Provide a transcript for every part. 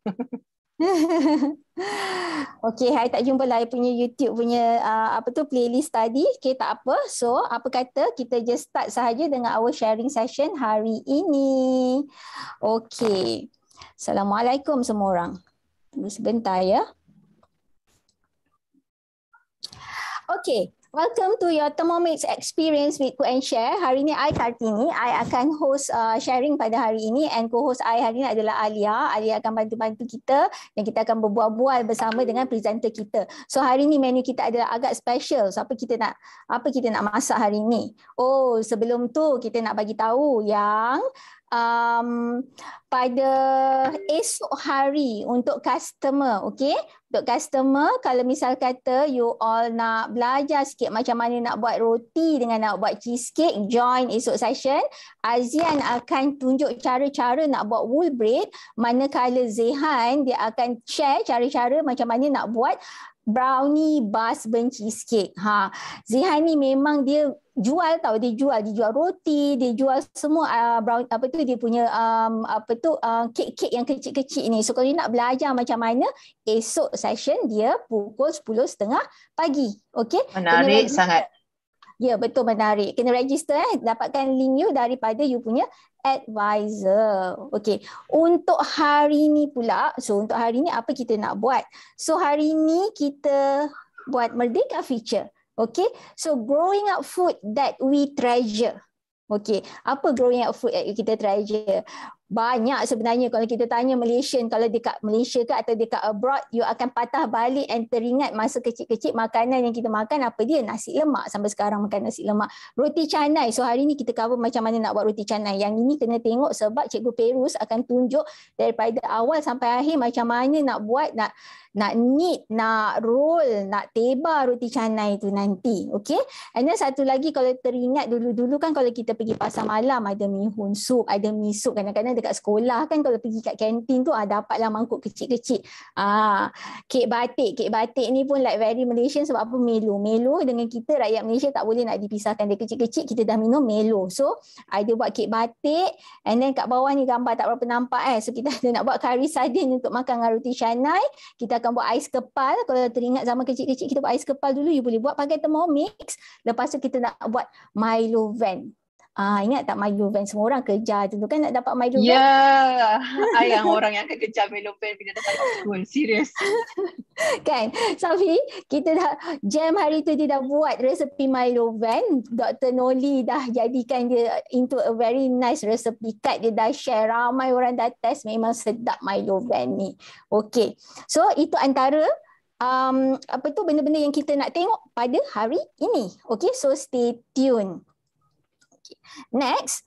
Okey, hari tak jumpa lah I punya YouTube punya playlist tadi. Okey, tak apa. So, apa kata kita just start sahaja dengan our sharing session hari ini. Okey. Assalamualaikum semua orang. Tunggu sebentar ya. Okay, welcome to your Thermomix experience with Cook and Share. Hari ini I Kartini, I akan host sharing pada hari ini, and co-host I hari ini adalah Alia. Alia akan bantu-bantu kita dan kita akan berbual-bual bersama dengan presenter kita. So hari ini menu kita adalah agak special. So apa kita nak masak hari ini? Oh, sebelum tu kita nak bagi tahu yang pada esok hari untuk customer, okay? Untuk customer, kalau misal kata you all nak belajar sikit macam mana nak buat roti dengan nak buat cheesecake, join esok session. Azian akan tunjuk cara-cara nak buat wool braid, manakala Zehan dia akan share cara-cara macam mana nak buat brownie bun cheesecake. Zehan ni memang dia jual tau, dia jual roti, dia jual semua dia punya kek-kek yang kecil-kecil ni. So kalau you nak belajar macam mana, esok session dia pukul 10.30 pagi. Okey? Menarik sangat. Ya, betul, menarik. Kena register dapatkan link you daripada you punya advisor. Okey. Untuk hari ni pula, so untuk hari ni apa kita nak buat? So hari ni kita buat Merdeka feature. Okay, so growing up food that we treasure. Okay, apa growing up food that kita treasure? Banyak sebenarnya. Kalau kita tanya Malaysian, kalau dekat Malaysia ke atau dekat abroad, you akan patah balik and teringat masa kecil-kecil makanan yang kita makan apa dia? Nasi lemak. Sampai sekarang makan nasi lemak. Roti canai. So hari ni kita cover macam mana nak buat roti canai. Yang ini kena tengok sebab Cikgu Perus akan tunjuk daripada awal sampai akhir macam mana nak buat, nak knit, nak roll, nak tebar roti canai tu nanti. Okay. And then satu lagi, kalau teringat dulu-dulu kan kalau kita pergi pasar malam ada mihun sup, ada mi sup. Kadang-kadang dekat sekolah kan kalau pergi kat kantin tu dapatlah mangkuk kecil-kecil. Kek batik ni pun like very Malaysian sebab apa? Melo dengan kita rakyat Malaysia tak boleh nak dipisahkan. Dari kecil-kecil kita dah minum Melo. So ada buat kek batik, and then kat bawah ni gambar tak berapa nampak So kita ada nak buat kari sardin untuk makan dengan roti canai. Kita akan buat ais kepal. Kalau teringat zaman kecil-kecil kita buat ais kepal dulu, you boleh buat pakai Thermomix. Lepas tu kita nak buat Milo van. Ingat tak Milo van? Semua orang kejar dulu kan nak dapat Milo van. Ya, yang orang yang akan kejar Milo van bila datang ke school. Serius. Kan? Safi, kita dah jam hari tu dia dah buat resepi Milo van. Dr. Noli dah jadikan dia into a very nice recipe card. Dia dah share, ramai orang dah test, memang sedap Milo van ni. Okay. So itu antara benda-benda yang kita nak tengok pada hari ini. Okay, so stay tune. Next,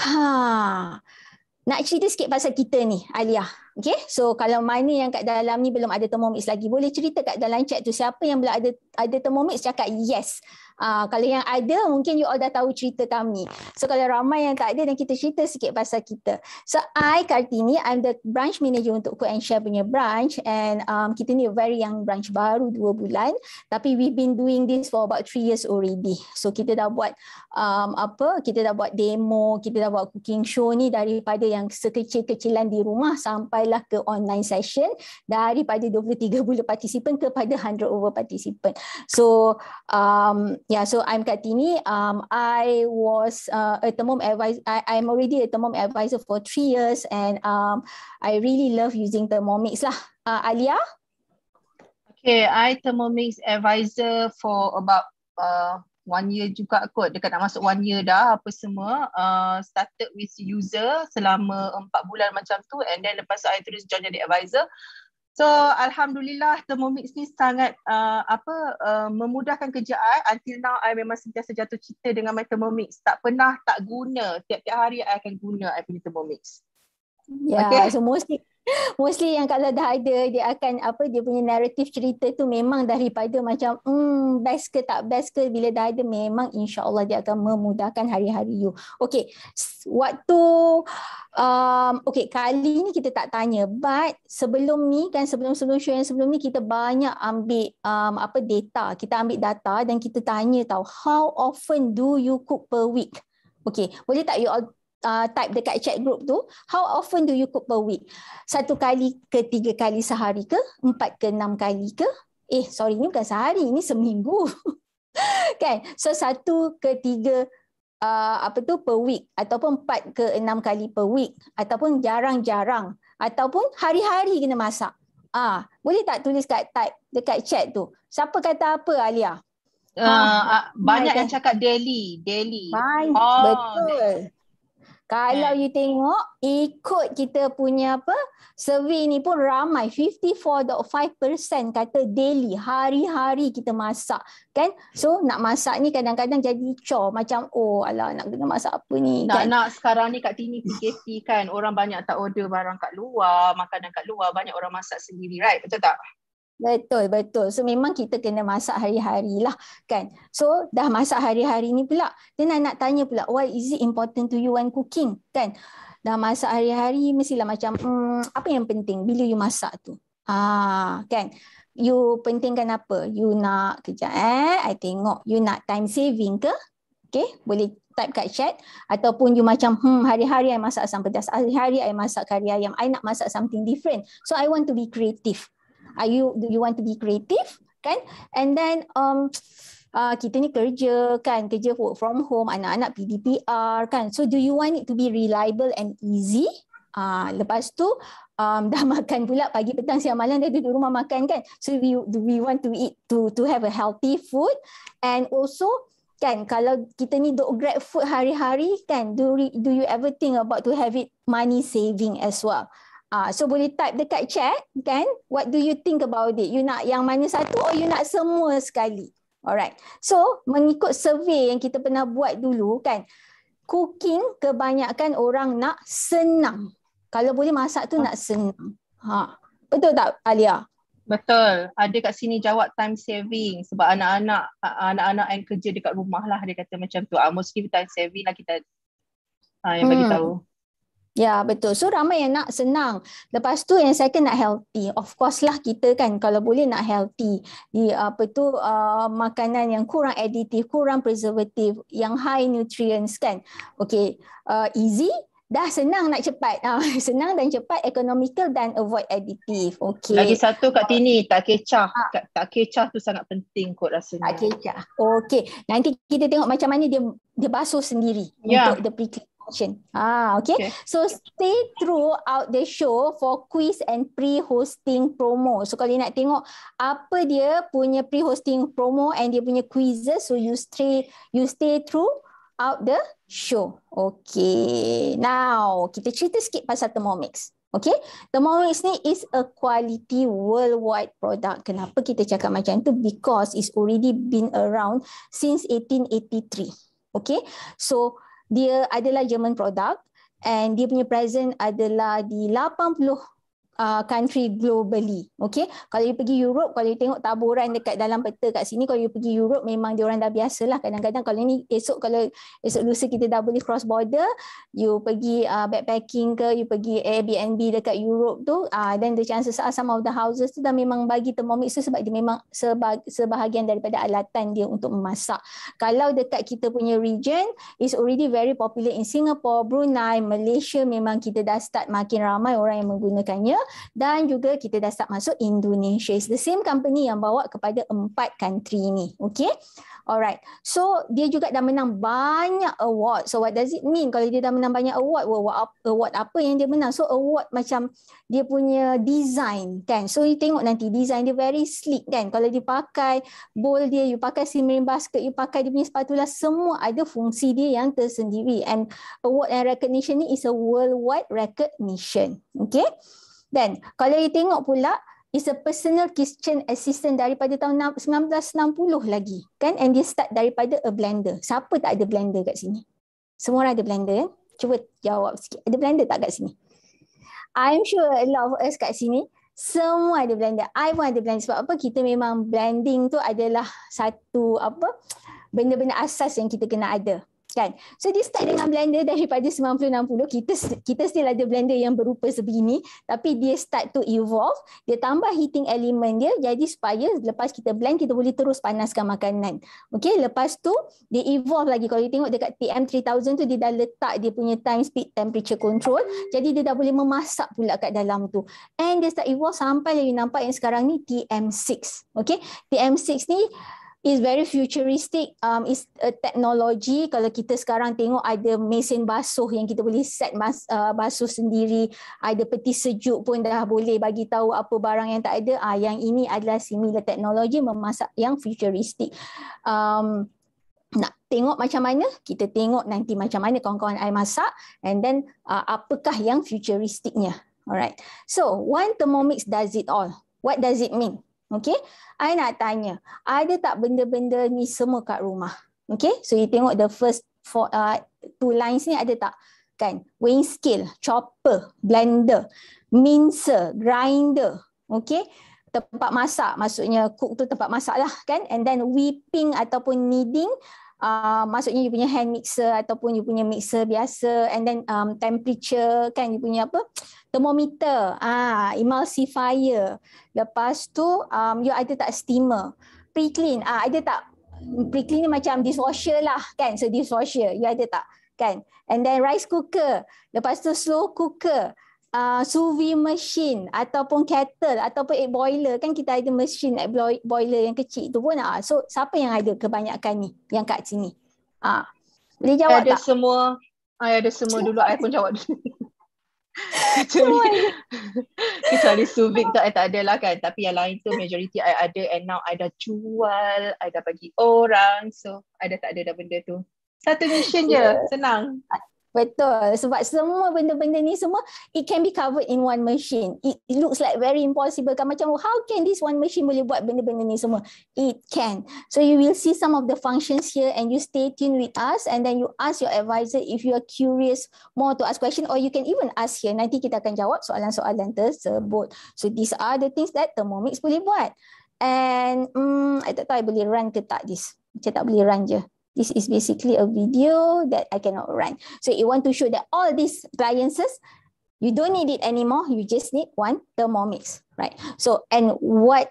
nak cerita sikit pasal kita ni, Alia. Okay, so kalau mana yang kat dalam ni belum ada Thermomix lagi, boleh cerita kat dalam chat tu siapa yang belum ada Thermomix, cakap yes. Kalau yang ada, mungkin you all dah tahu cerita kami. So kalau ramai yang tak ada, dan kita cerita sikit pasal kita. So I, Kartini, I'm the branch manager untuk Cook and Share punya branch, and kita ni very young branch, baru 2 bulan, tapi we've been doing this for about 3 years already. So kita dah buat kita dah buat demo, kita dah buat cooking show ni daripada yang sekecil-kecilan di rumah sampailah ke online session, daripada 23 partisipan kepada 100 over partisipan. So so I'm Kartini. I was a Thermom advisor. I'm already a Thermom advisor for 3 years, and I really love using Thermomix lah. Alia? Okay, I Thermomix advisor for about 1 year juga kot, dekat nak masuk 1 year dah apa semua. Started with user selama 4 bulan macam tu, and then lepas tu I terus join jadi advisor. So alhamdulillah Thermomix ni sangat memudahkan kerja I. Until now I memang sentiasa jatuh cinta dengan my Thermomix. Tak pernah tak guna. Tiap-tiap hari I akan guna I punya Thermomix. Ya, okay. So mostly yang kalau dah ada, dia akan dia punya naratif cerita tu memang daripada macam best ke tak best ke, bila dah ada memang insya-Allah dia akan memudahkan hari-hari you. Okey. Waktu kali ni kita tak tanya, but sebelum ni kan, sebelum show yang sebelum ni kita banyak ambil data. Kita ambil data dan kita tanya tahu how often do you cook per week? Okey, boleh tak you all type dekat chat group tu, how often do you cook per week? 1 kali ke 3 kali sehari ke? 4 ke 6 kali ke? Sorry, ni bukan sehari, ni seminggu. Kan? So 1 ke 3 per week, ataupun 4 ke 6 kali per week, ataupun jarang-jarang, ataupun hari-hari kena masak. Boleh tak tulis type dekat chat tu? Siapa kata apa, Alia? Banyak yang cakap daily. Betul. Kalau you tengok ikut kita punya survey ni pun ramai, 54.5% kata daily, hari-hari kita masak kan. So nak masak ni kadang-kadang jadi chore, macam alah nak kena masak apa ni kan. Nak sekarang ni kat sini PKP kan, orang banyak tak order barang kat luar, makanan kat luar, banyak orang masak sendiri, right? Betul tak? Betul. So memang kita kena masak hari-hari lah kan. So dah masak hari-hari ni pula, then nak tanya pula, why is it important to you when cooking kan? Dah masak hari-hari mestilah macam apa yang penting bila you masak tu? Kan? You pentingkan apa? You nak kejap I tengok, you nak time saving ke? Okay, boleh type kat chat. Ataupun you macam hari-hari I masak asam pedas, hari-hari I masak kari ayam, I nak masak something different. So I want to be creative. Do you want to be creative kan? And then kita ni kerja work from home, anak-anak PDPR kan. So do you want it to be reliable and easy? Lepas tu dah makan pula pagi, petang, siang, malam, dah duduk rumah makan kan. So do we want to eat to have a healthy food? And also kan, kalau kita ni duk grab food hari-hari kan, do you ever think about to have it money saving as well? So boleh type dekat chat kan, what do you think about it? You nak yang mana satu or you nak semua sekali? Alright. So mengikut survey yang kita pernah buat dulu kan, cooking kebanyakan orang nak senang. Kalau boleh masak tu nak senang. Betul tak, Alia? Betul. Ada kat sini jawab time saving sebab anak-anak yang kerja dekat rumah lah, dia kata macam tu. Mostly time saving lah kita yang bagi tahu. Ya, betul. So ramai yang nak senang. Lepas tu yang second nak healthy. Of course lah kita kan kalau boleh nak healthy. Makanan yang kurang additif, kurang preservative, yang high nutrients kan. Okay, easy. Dah senang nak cepat. Senang dan cepat, economical dan avoid additive. Okay. Lagi satu kat sini, tak kecah. Tak kecah tu sangat penting kot rasanya. Tak kecah. Okay. Nanti kita tengok macam mana dia basuh sendiri untuk the pre-click. Okay. So stay throughout the show for quiz and pre-hosting promo. So kalau nak tengok apa dia punya pre-hosting promo and dia punya quizzes, so you stay throughout the show. Okay. Now kita cerita sikit pasal Thermomix. Okay, Thermomix ni is a quality worldwide product. Kenapa kita cakap macam tu? Because it's already been around since 1883. Okay, so dia adalah German product and dia punya presence adalah di 80 country globally. Okay, kalau you pergi Europe, kalau you tengok taburan dekat dalam peta kat sini, kalau you pergi Europe memang diorang dah biasalah. Kadang-kadang kalau esok lusa kita dah boleh cross border, you pergi backpacking ke, you pergi Airbnb dekat Europe tu, then the chances are some of the houses tu dah memang bagi Thermomix tu sebab dia memang sebahagian daripada alatan dia untuk memasak. Kalau dekat kita punya region, is already very popular in Singapore, Brunei, Malaysia, memang kita dah start makin ramai orang yang menggunakannya. Dan juga kita dah start masuk Indonesia. It's the same company yang bawa kepada 4 country ni. Okay. Alright. So dia juga dah menang banyak award. So what does it mean kalau dia dah menang banyak award? Award apa yang dia menang? So award macam dia punya design kan. So you tengok nanti design dia very sleek kan. Kalau dia pakai bowl dia, you pakai simmering basket, you pakai dia punya spatula, semua ada fungsi dia yang tersendiri. And award and recognition ni is a worldwide recognition. Okay. Dan kalau you tengok pula, is a personal kitchen assistant daripada tahun 1960 lagi kan, and dia start daripada a blender. Siapa tak ada blender kat sini? Semua orang ada blender kan? Cuba jawab sikit. Ada blender tak kat sini? I'm sure a lot of us kat sini semua ada blender. I pun ada blender. Sebab apa? Kita memang blending tu adalah satu benda-benda asas yang kita kena ada. kan. So dia start dengan blender daripada 90-60, kita still ada blender yang berupa sebegini, tapi dia start to evolve, dia tambah heating element dia, jadi supaya lepas kita blend kita boleh terus panaskan makanan. Okey, lepas tu dia evolve lagi. Kalau you tengok dekat TM3000 tu, dia dah letak dia punya time, speed, temperature control, jadi dia dah boleh memasak pula kat dalam tu. And dia start evolve sampai you nampak yang sekarang ni TM6. Okey, TM6 ni is very futuristic, is a technology. Kalau kita sekarang tengok ada mesin basuh yang kita boleh set basuh sendiri, ada peti sejuk pun dah boleh bagi tahu apa barang yang tak ada. Yang ini adalah similar teknologi memasak yang futuristic. Nak tengok macam mana? Kita tengok nanti macam mana kawan-kawan I masak, and then apakah yang futuristiknya. Alright. So, one Thermomix does it all. What does it mean? Okay, I nak tanya, ada tak benda-benda ni semua kat rumah? Okay, so you tengok the first two lines ni ada tak? Kan, weighing scale, chopper, blender, mincer, grinder, okay, tempat masak, maksudnya cook tu tempat masak lah kan, and then whipping ataupun kneading, maksudnya you punya hand mixer ataupun you punya mixer biasa, and then temperature kan, you punya apa, thermometer, emulsifier, lepas tu you ada tak steamer, pre-clean, ada tak pre-clean ni macam dishwasher lah kan, so dishwasher you ada tak kan, and then rice cooker, lepas tu slow cooker, sous vide machine ataupun kettle ataupun egg boiler kan, kita ada mesin egg boiler yang kecil tu pun. So siapa yang ada kebanyakan ni yang kat sini? Boleh jawab ada tak? Ada semua dulu, I pun jawab dulu. kecuali sous vide tu I tak ada lah kan, tapi yang lain tu majority I ada, and now I dah jual, I dah bagi orang, so I dah tak ada dah benda tu. Satu mission je, senang. Betul, sebab semua benda-benda ni semua it can be covered in one machine. It looks like very impossible kan, macam how can this one machine boleh buat benda-benda ni semua? It can. So you will see some of the functions here, and you stay tuned with us, and then you ask your advisor if you are curious more to ask question, or you can even ask here. Nanti kita akan jawab soalan-soalan tersebut. So these are the things that Thermomix boleh buat. And I tak tahu I boleh run ke tak this. Macam tak boleh run je. This is basically a video that I cannot run. So you want to show that all these appliances, you don't need it anymore. You just need one Thermomix, right? So, and what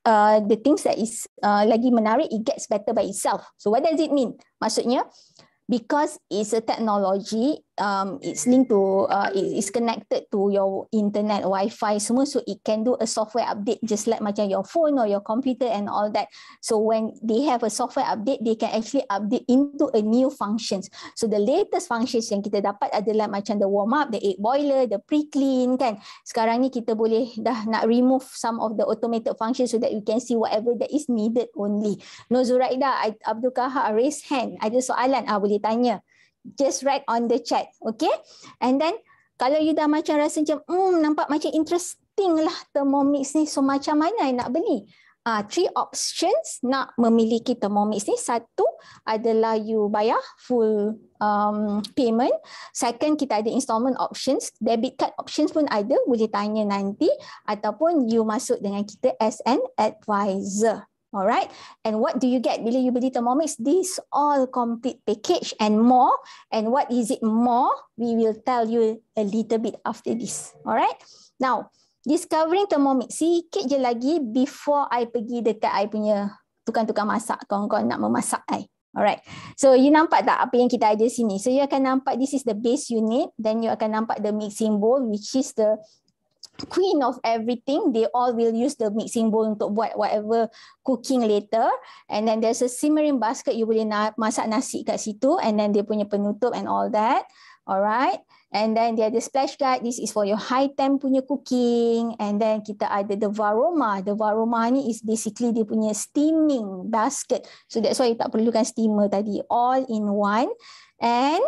the things that is lagi menarik, it gets better by itself. So what does it mean? Maksudnya, because it's a technology, it's linked to, it's connected to your internet, Wi-Fi semua, so it can do a software update just like macam your phone or your computer and all that. So when they have a software update, they can actually update into a new functions. So the latest functions yang kita dapat adalah macam the warm up, the egg boiler, the pre-clean kan. Sekarang ni kita boleh dah nak remove some of the automated functions so that we can see whatever that is needed only. No, Zuraida, Abdul Kahar raise hand. Ada soalan? Boleh tanya. Just write on the chat, okay? And then kalau you dah macam rasa macam nampak macam interesting lah Thermomix ni, so macam mana I nak beli? 3 options nak memiliki Thermomix ni. Satu adalah you bayar full payment. Second, kita ada installment options, debit card options pun ada, boleh tanya nanti, ataupun you masuk dengan kita as an advisor. Alright, and what do you get bila you beli Thermomix? This all complete package and more. And what is it more? We will tell you a little bit after this. Alright, now discovering Thermomix sikit je lagi before I pergi dekat I punya tukang-tukang masak, kawan-kawan nak memasak I. Alright, so you nampak tak apa yang kita ada sini? So you akan nampak this is the base unit, then you akan nampak the mixing bowl, which is the queen of everything. They all will use the mixing bowl untuk buat whatever cooking later. And then there's a simmering basket, you boleh masak nasi kat situ, and then dia punya penutup and all that. Alright, and then dia ada splash guard, this is for your high temp punya cooking. And then kita ada the Varoma. The Varoma ni is basically dia punya steaming basket, so that's why you tak perlukan steamer tadi, all in one. And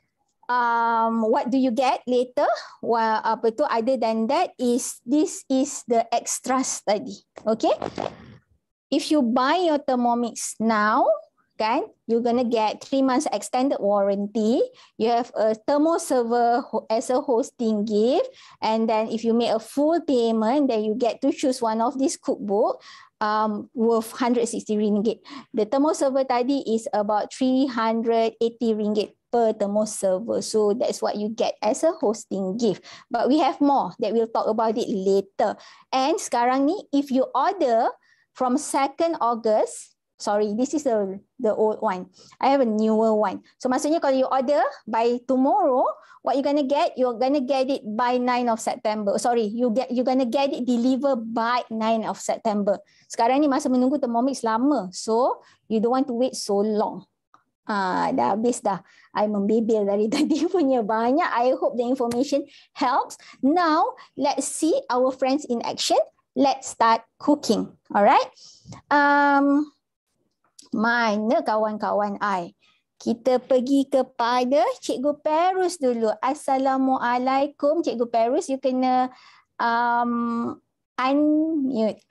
what do you get later? Apa tu, other than that is this is the extras tadi. Okay, if you buy your Thermomix now, kan, you're gonna get 3 months extended warranty. You have a thermo server as a hosting gift, and then if you make a full payment, then you get to choose one of these cookbook. worth 160 ringgit. The thermal server tadi is about 380 ringgit per thermal server. So that's what you get as a hosting gift. But we have more that we'll talk about it later. And sekarang ni, if you order from 2nd August, sorry, this is the old one. I have a newer one. So maksudnya kalau you order by tomorrow, what you're gonna get? You're gonna get it by 9 of September. Sorry, you're gonna get it delivered by 9 of September. Sekarang ni masa menunggu Thermomix lama. So you don't want to wait so long. Dah habis dah. I membebel dari tadi punya banyak. I hope the information helps. Now, let's see our friends in action. Let's start cooking. Alright. Mana kawan-kawan I? Kita pergi kepada Cikgu Perus dulu. Assalamualaikum. Cikgu Perus, you kena unmute.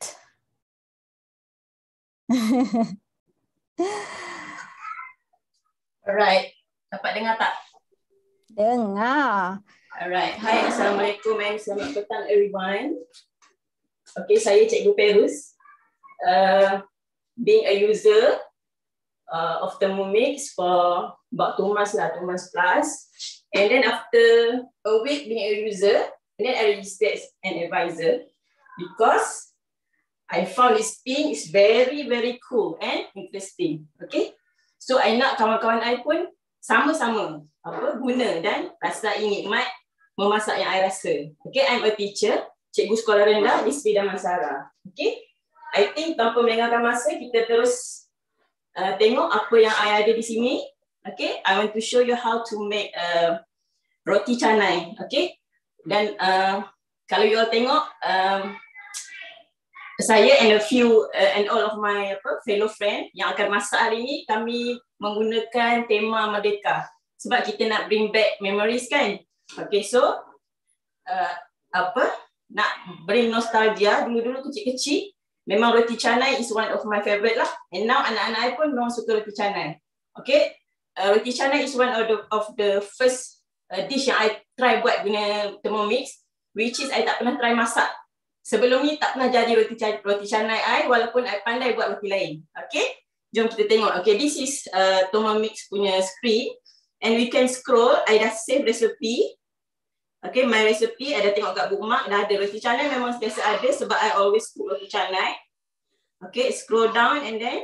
Alright. Dapat dengar tak? Dengar. Alright. Hai, Assalamualaikum and selamat petang everyone. Okay, saya Cikgu Perus. Being a user of Thermomix for about 2 months lah, 2 months plus. And then after a week being a user, and then I registered as an advisor because I found this thing is very, very cool and interesting. Okay, so I nak kawan-kawan I pun sama-sama guna dan rasa ingin nikmat memasak yang I rasa. Okay, I'm a teacher, cikgu sekolah rendah di Sri Damansara. Okay, I think tanpa melengahkan masa, kita terus tengok apa yang I ada di sini. Okay, I want to show you how to make roti canai. Okay, dan kalau you all tengok, saya and a few and all of my fellow friend yang akan masak hari ini, kami menggunakan tema Merdeka sebab kita nak bring back memories kan. Okay, so nak bring nostalgia dulu-dulu kecil-kecil. Memang roti canai is one of my favorite lah. And now anak-anak I pun memang suka roti canai. Okay, roti canai is one of the first dish yang I try buat guna Thermomix, which is I tak pernah try masak. Sebelum ni tak pernah jadi roti canai I, walaupun I pandai buat roti lain. Okay, jom kita tengok. Okay, this is Thermomix punya screen. And we can scroll, I dah save recipe. Okay, my recipe ada tengok kat bookmark, dah ada. Roti canai memang biasa ada sebab I always cook roti canai. Okay, scroll down and then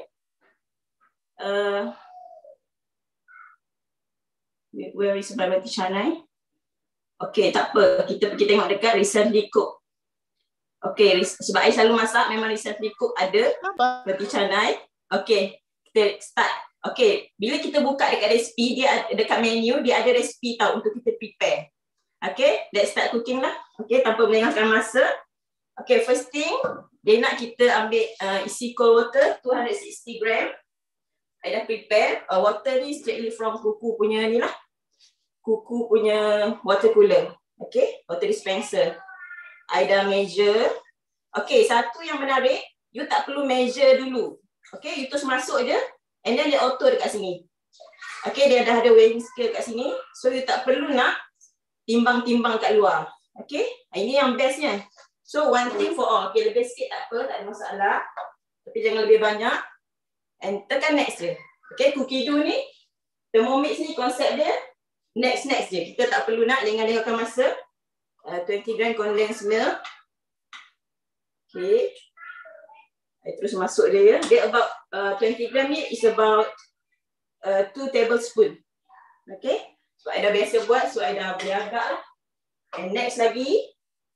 where is my roti canai? Okay, tak apa, kita pergi tengok dekat recently cook. Okay, sebab I selalu masak, memang recently cook ada roti canai. Okay, kita start. Okay, bila kita buka dekat resipi, dia dekat menu, dia ada resipi tau untuk kita prepare. Okay, let's start cooking lah. Okay, tanpa melengahkan masa. Okay, first thing, dia nak kita ambil isi cold water 260 gram. I dah prepare. Water ni strictly from Kuku punya ni lah. Kuku punya water cooler. Okay, water dispenser. I dah measure. Okay, satu yang menarik, you tak perlu measure dulu. Okay, you terus masuk je. And then dia auto dekat sini. Okay, dia dah ada weighing scale kat sini. So, you tak perlu nak timbang-timbang kat luar. Okay, ini yang bestnya. So, one thing for all. Okay, lebih sikit tak apa, tak ada masalah. Tapi jangan lebih banyak. And tekan next je. Okay, cookie dough ni, Thermomix ni konsep dia, next je. Kita tak perlu nak, jangan lengahkan masa. 20 gram condensed milk. Okay. I terus masuk dia ya. Dia about 20 gram ni is about 2 tablespoon. Okay. So, I dah biasa buat, so I dah boleh agak lah. And next lagi,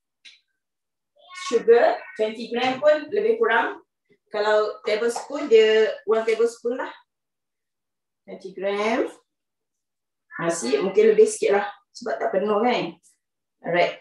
sugar, 20 gram pun lebih kurang. Kalau tablespoon, dia 1 tablespoon lah. 20 gram. Nasi, mungkin lebih sikit lah. Sebab tak penuh kan. Alright.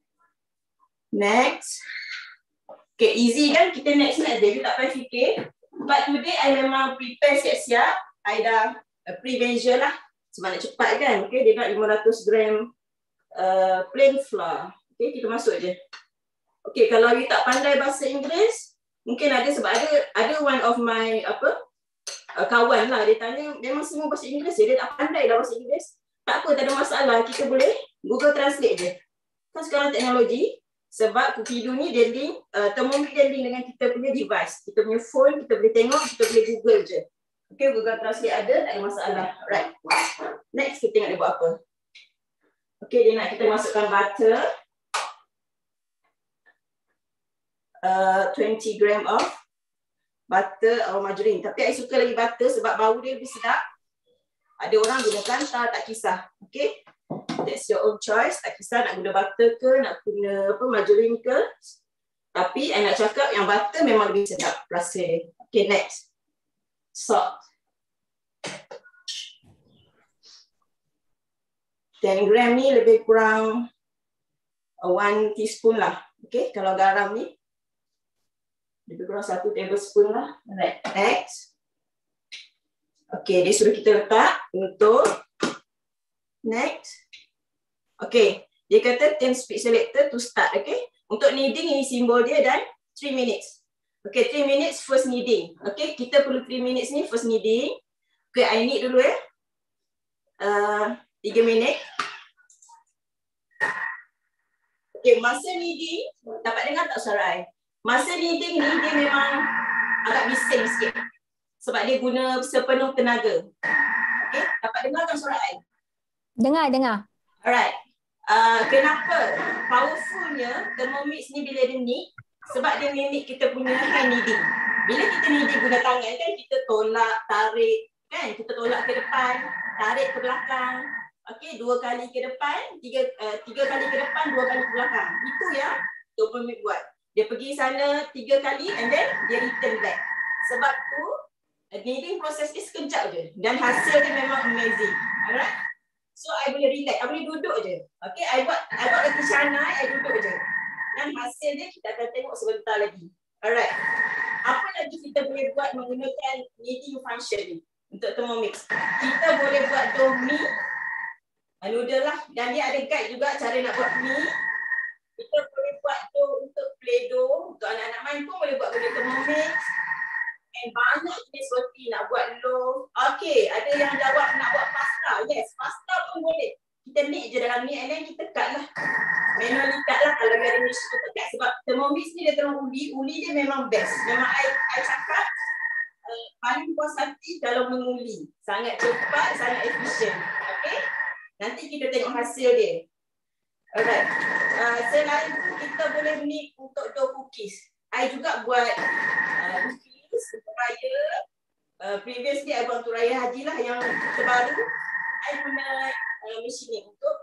Next. Okay, easy kan? Kita next je. You tak payah fikir. But today, I memang prepare siap-siap. I dah pre-measure lah. Sebab nak cepat kan. Okay, dia nak 500 gram plain flour. Okay, kita masuk je. Okay, kalau you tak pandai bahasa Inggeris, mungkin ada sebab ada one of my kawan lah. Dia tanya, memang semua bahasa Inggeris je. Dia tak pandai lah bahasa Inggeris. Tak apa, tak ada masalah. Kita boleh Google Translate je. Kan sekarang teknologi, Sebab Kukidu ni dia link, Thermomix dia link dengan kita punya device. Kita punya phone, kita boleh tengok, kita boleh Google je. Okay, Google Translate ada, tak ada masalah. Right. Next, kita tengok dia buat apa. Okay, dia nak kita masukkan butter. 20 gram of butter atau margarine. Tapi I suka lagi butter sebab bau dia lebih sedap. Ada orang guna plantar, tak kisah. Okay. That's your own choice. Tak kisah nak guna butter ke, nak guna apa margarine ke. Tapi I nak cakap yang butter memang lebih sedap rasa dia. Okay, next. Salt. 10 gram ni lebih kurang 1 teaspoon lah. Okay, kalau garam ni lebih kurang 1 tablespoon lah. Right. Next. Okay, dia suruh kita letak untuk next. Okay, dia kata 10 speed selector to start. Okay, untuk kneading ini simbol dia dan 3 minutes. Okay, 3 minutes first kneading. Okay, kita perlu 3 minutes ni first kneading. Okay, I knead dulu ya. 3 minit. Okay, masa kneading, dapat dengar tak suara I? Masa kneading ni dia memang agak bising sikit. Sebab dia guna sepenuh tenaga. Okay, dapat dengar tak suara I? Dengar. Alright. Kenapa powerfulnya Thermomix ni bila dia knead? Sebab dia mimik kita punya hand kneading. Bila kita kneading guna tangan kan, kita tolak, tarik, kan? Kita tolak ke depan, tarik ke belakang. Okey, 2 kali ke depan, 3 kali ke depan, 2 kali ke belakang. Itu yang Thermomix buat. Dia pergi sana 3 kali and then dia return back. Sebab tu kneading proses dia sekejap je dan hasil dia memang amazing. Alright? So I boleh relax, I boleh duduk je. Okay, I buat roti canai, I duduk je. Dan hasil dia kita akan tengok sebentar lagi. Alright. Apa lagi kita boleh buat menggunakan kneading function ni untuk Thermomix? Kita boleh buat dough mie, noodle lah. Dan dia ada guide juga cara nak buat mie. Kita boleh buat dough untuk play dough. Untuk anak-anak main pun boleh buat guna Thermomix. And banyak jenis roti nak buat loaf. Okay, ada yang jawab nak buat pasta. Yes, pasta pun boleh. Kita knead je dalam ni and then kita cut lah. Manually cut lah kalau ada machine untuk cut. Sebab Thermomix ni dia terang uli. Uli dia memang best. Memang I cakap paling puas hati kalau menguli. Sangat cepat, sangat efisien. Okay. Nanti kita tengok hasil dia. Alright. Selain tu kita boleh knead untuk dough cookies. I juga buat cookies untuk raya. Previously I buat untuk raya haji lah yang terbaru. I guna mesin ni untuk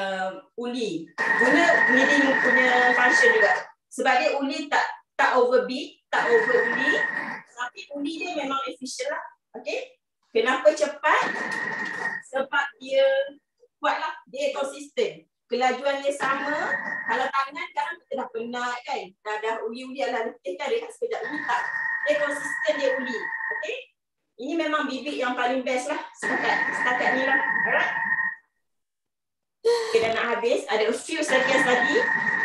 uli. Guna kneading punya function juga. Sebab dia uli tak overbeat, tak over uli. Tapi uli dia memang efisien lah. Okay. Kenapa cepat? Sebab dia kuat lah. Dia konsisten. Kelajuan dia sama. Kalau tangan sekarang kita dah penat kan. Dah uli-uli ala letih kan rehat sekejap. Ini tak. Dia konsisten dia uli. Okay. Ini memang bibit yang paling best lah. Setakat ni lah. Alright. Okay, dah nak habis. Ada a few seconds lagi.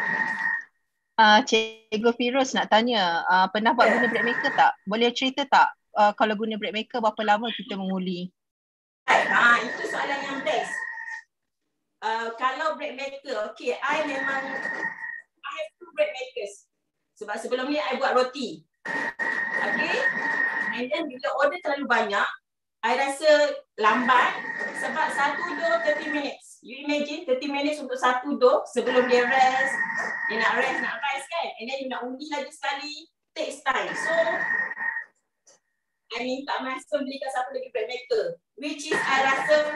Cikgu Firuz nak tanya. Pernah buat guna bread maker tak? Boleh cerita tak? Kalau guna bread maker berapa lama kita menguli? Itu soalan yang best. Kalau bread maker, okay, I have 2 bread makers. Sebab sebelum ni I buat roti. Okay. And then bila order terlalu banyak, I rasa lambat sebab satu dough 30 minutes. You imagine 30 minutes untuk satu dough sebelum dia rest. Dia nak rest kan. And then you nak undi lagi sekali, takes time. So I minta my husband belikan satu lagi bread maker. Which is I rasa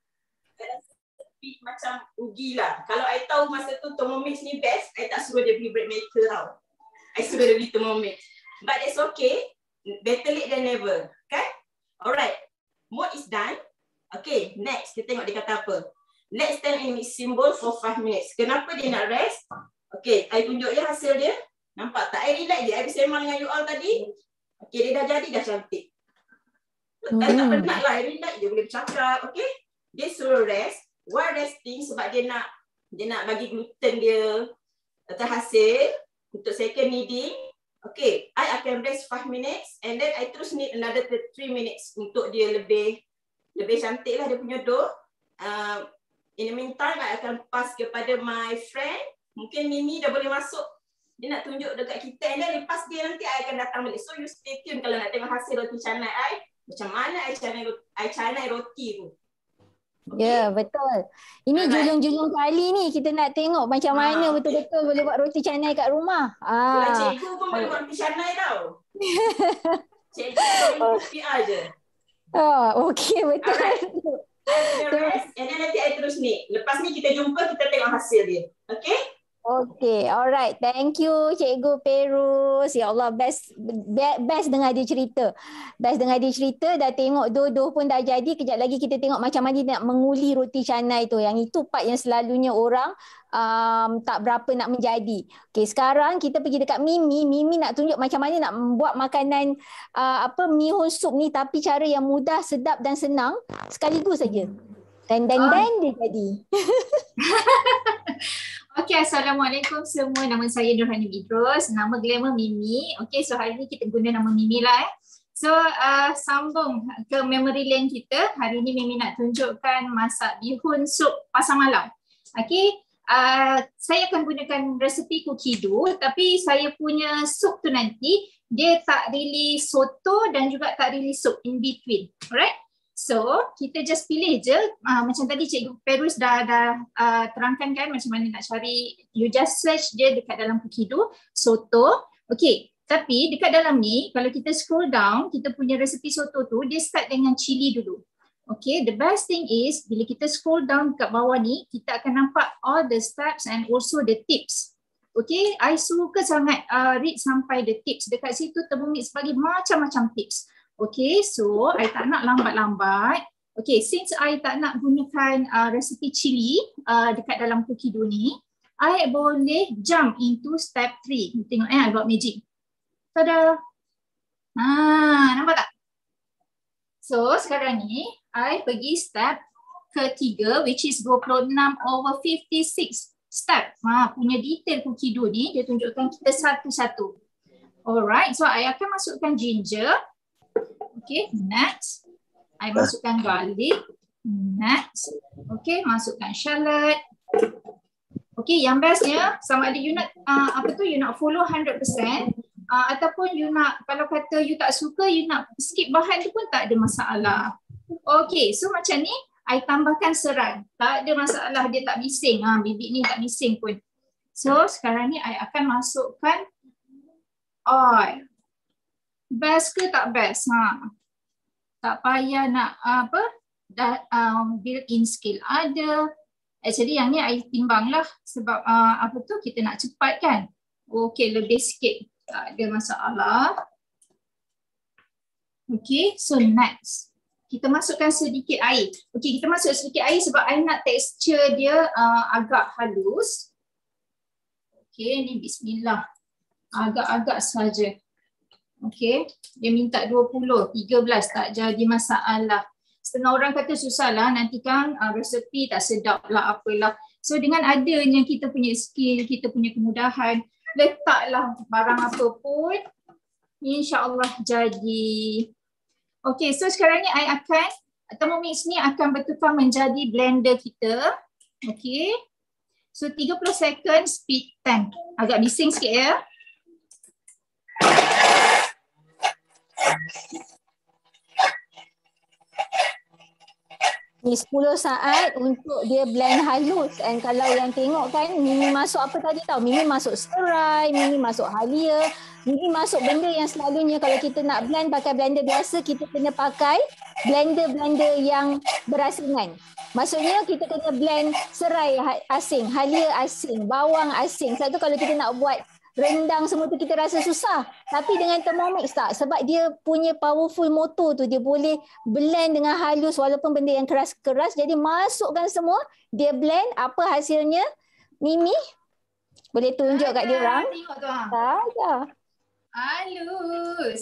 macam rugi lah. Kalau I tahu masa tu Thermomix ni best, I tak suruh dia beli bread maker tau. I suruh dia beli Thermomix. But it's okay. Better late than never. Okay? Alright. Mode is done. Okay, next. Kita tengok dia kata apa. Let's stand in its symbol for 5 minutes. Kenapa dia nak rest? Okay, I tunjuk je hasil dia. Nampak tak? I relax je. I bersembang dengan you all tadi. Okay, dia dah jadi, dah cantik. I tak penat lah. I relax je. Boleh bercakap. Okay? Dia suruh rest. While resting sebab dia nak bagi gluten dia terhasil untuk second kneading. Okay, I akan rest 5 minutes and then I terus knead another 3 minutes untuk dia lebih cantik lah dia punya dough. In the meantime, I akan pass kepada my friend Mungkin Mimi dah boleh masuk. Dia nak tunjuk dekat kita. And then lepas dia nanti I akan datang balik. So you stay tune kalau nak tengok hasil roti canai I. Macam mana I canai roti tu. Okay. Ya, betul. Ini julung-julung kali ni kita nak tengok macam mana betul-betul boleh buat roti canai kat rumah. Cikgu pun boleh buat roti canai tau. Cikgu boleh PR je. Okey, betul. And then nanti I terus ni. Lepas ni kita jumpa, kita tengok hasil dia. Okay? Okay, alright. Thank you Cikgu Perus. Ya Allah, best dengar dia cerita. Best dengar dia cerita, dah tengok doh pun dah jadi. Kejap lagi kita tengok macam mana dia nak menguli roti canai tu. Yang itu part yang selalunya orang tak berapa nak menjadi. Okay, sekarang kita pergi dekat Mimi. Mimi nak tunjuk macam mana nak buat makanan mihun sup ni, tapi cara yang mudah, sedap dan senang sekaligus saja. Dan dia jadi. Okey, Assalamualaikum semua. Nama saya Nurhani Idrus. Nama glamour Mimi. Okey, so hari ni kita guna nama Mimi lah. So, sambung ke memory lane kita. Hari ni Mimi nak tunjukkan masak bihun sup pasar malam. Okey, saya akan gunakan resepi Kukido, tapi saya punya sup tu nanti dia tak really soto dan juga tak really sup, in between. Alright? So, kita just pilih je, macam tadi Cikgu Perus dah terangkan kan macam mana nak cari. You just search je dekat dalam Kukido, soto. Okay, tapi dekat dalam ni, kalau kita scroll down, kita punya resepi soto tu, dia start dengan cili dulu. Okay, the best thing is, bila kita scroll down kat bawah ni, kita akan nampak all the steps and also the tips. Okay, I suka sangat read sampai the tips. Dekat situ Thermomix bagi macam-macam tips. Okay, so I tak nak lambat-lambat. Okay, since I tak nak gunakan resepi cili dekat dalam Kukido ni, I boleh jump into step 3. Tengok I buat magic. Tada! Nampak tak? So, sekarang ni, I pergi step ketiga, which is 26/56 step. Punya detail Kukido ni, dia tunjukkan kita satu-satu. Alright, so I akan masukkan ginger. Okay, next. I masukkan garlic. Next. Okay, masukkan shallot. Okay, yang bestnya sama ada you nak you nak follow 100% ataupun you nak, kalau kata you tak suka, you nak skip bahan tu pun tak ada masalah. Okay, so macam ni I tambahkan serai. Tak ada masalah, dia tak bising. Bibit ni tak bising pun. So sekarang ni I akan masukkan oil. Best ke tak best? Tak payah nak built-in scale ada. Actually yang ni I timbang lah sebab kita nak cepat kan. Okay, lebih sikit. Tak ada masalah. Okay, so next. Kita masukkan sedikit air. Okay, kita masuk sedikit air sebab I nak tekstur dia agak halus. Okay, ni bismillah. Agak-agak saja. Okay, dia minta 20, 13 tak jadi masalah. Setengah orang kata susah lah, nanti kan resepi tak sedap lah apalah. So dengan adanya kita punya skill, kita punya kemudahan, letaklah barang apa pun, insyaAllah jadi. Okay, so sekarang ni I akan, Thermomix ni akan bertukar menjadi blender kita. Okay, so 30 second speed 10. Agak bising sikit ya. Ni 10 saat untuk dia blend halus. And kalau yang tengok kan, Mimi masuk apa tadi tahu? Mimi masuk serai, Mimi masuk halia, Mimi masuk benda yang selalunya kalau kita nak blend pakai blender biasa, kita kena pakai blender yang berasingan. Maksudnya kita kena blend serai asing, halia asing, bawang asing. Sebab tu kalau kita nak buat rendang semua tu kita rasa susah. Tapi dengan Thermomix tak. Sebab dia punya powerful motor tu, dia boleh blend dengan halus walaupun benda yang keras-keras. Jadi masukkan semua, dia blend. Apa hasilnya? Mimi, boleh tunjuk kat dia orang. Tengok tu. Halus.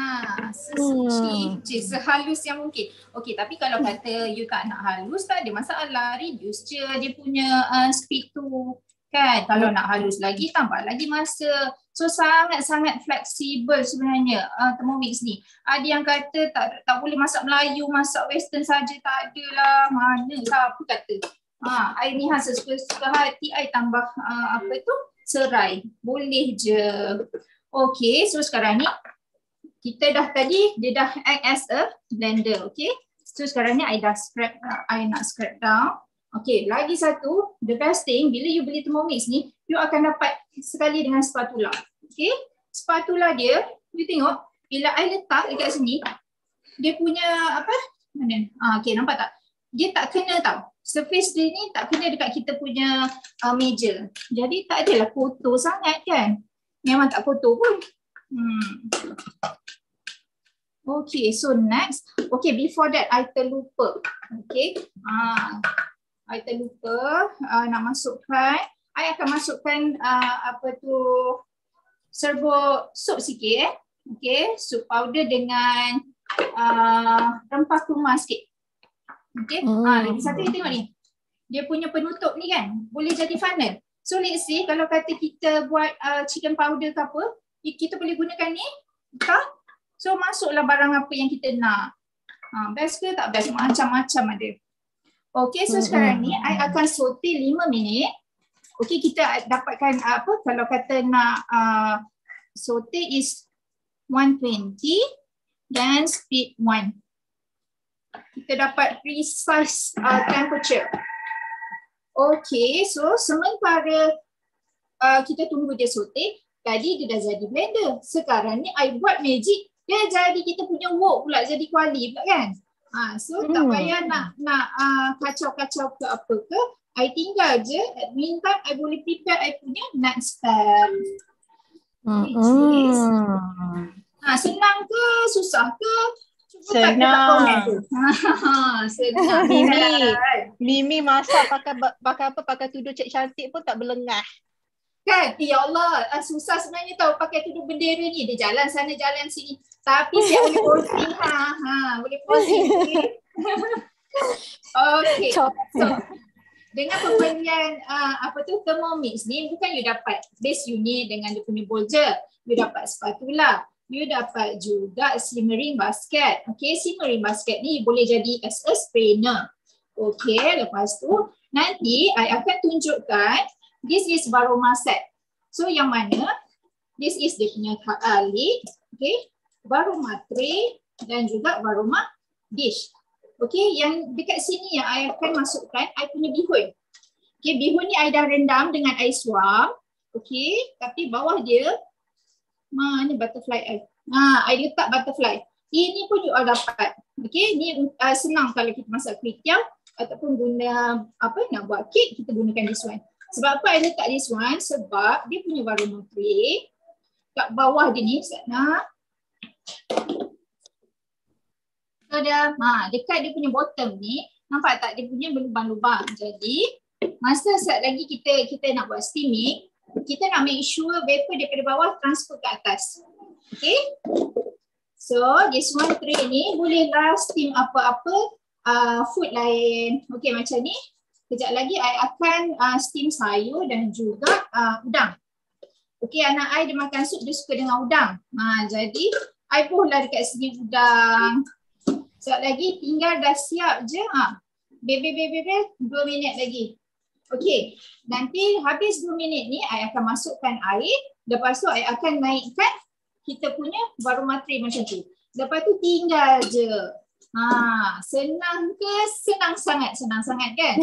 Sehalus yang mungkin. Okey, tapi kalau kata you tak nak halus, tak ada masalah. Reduce je dia punya speed tu. Kan, kalau nak halus lagi, tambah lagi masa. So sangat-sangat fleksibel sebenarnya Thermomix ni. Ada yang kata tak boleh masak Melayu, masak Western saja, tak adalah. Mana siapa kata. I ni suka hati, I tambah serai. Boleh je. Okay, so sekarang ni kita dah tadi dia dah act as a blender. Okay, so sekarang ni I dah scrap, I nak scrap down. Okay, lagi satu, the best thing bila you beli Thermomix ni, you akan dapat sekali dengan spatula. Okay, spatula dia, you tengok bila I letak dekat sini, dia punya mana? Okay, nampak tak? Dia tak kena tau. Surface dia ni tak kena dekat kita punya meja. Jadi tak adalah kotor sangat kan? Memang tak kotor pun. Okay, so next. Okay, before that I terlupa. Okay. I terlupa nak masukkan. I akan masukkan serbuk sup sikit. Okay, sup powder dengan rempah kurma sikit. Okay, lagi satu you tengok ni. Dia punya penutup ni kan, boleh jadi funnel. So let's say kalau kata kita buat chicken powder ke apa, kita boleh gunakan ni. So masuklah barang apa yang kita nak. Best ke tak best? Macam-macam ada. Okay, so sekarang ni I akan saute 5 minit. Okay, kita dapatkan kalau kata nak saute is 120 dan speed 1. Kita dapat precise temperature. Okay, so sementara kita tunggu dia saute, tadi dia dah jadi blender. Sekarang ni I buat magic, dia jadi kita punya wok pula, jadi kuali pula kan. So tak payah nak kacau-kacau ke apa ke. I tinggal je, at meantime I boleh prepare I punya next step. Senang ke? Susah ke? Senang. Senang. Mimi masak pakai tudung Cik Cantik pun tak berlengah. Kan? Ya Allah, susah sebenarnya tahu pakai tudung bendera ni. Dia jalan sana, jalan sini. Tapi siap boleh posting. Boleh posting. Okay. So, dengan pembelian Thermomix ni, bukan you dapat base unit dengan dia punya bowl je. You dapat spatula. You dapat juga simmering basket. Okay, simmering basket ni boleh jadi as a strainer. Okay, lepas tu nanti I akan tunjukkan this is varoma set. So yang mana this is dia punya lid, okay, varoma tray dan juga varoma dish. Okay, yang dekat sini yang I akan masukkan I punya bihun. Okay, bihun ni I dah rendam dengan air suam. Okay, tapi bawah dia mana butterfly I? I letak butterfly. Ini pun you all dapat. Okay, ni senang kalau kita masak kuih tiaw ataupun guna nak buat kek, kita gunakan this one. Sebab apa I letak this one? Sebab dia punya varoma tray kat bawah dia ni sana. So dia dekat dia punya bottom ni, nampak tak dia punya berlubang-lubang. Jadi masa saat lagi kita nak buat steaming, kita nak make sure vapor daripada bawah transfer ke atas. Okay. So this one tray ni bolehlah steam apa-apa food lain. Okay, macam ni. Kejap lagi I akan steam sayur dan juga udang. Okay, anak I dia makan sup, dia suka dengan udang. Jadi I pun lah dekat sini udang. Sekejap lagi tinggal dah siap je. Bebe 2 minit lagi. Okay, nanti habis 2 minit ni I akan masukkan air. Lepas tu I akan naikkan kita punya varoma tray macam tu. Lepas tu tinggal je. Senang ke? Senang sangat kan?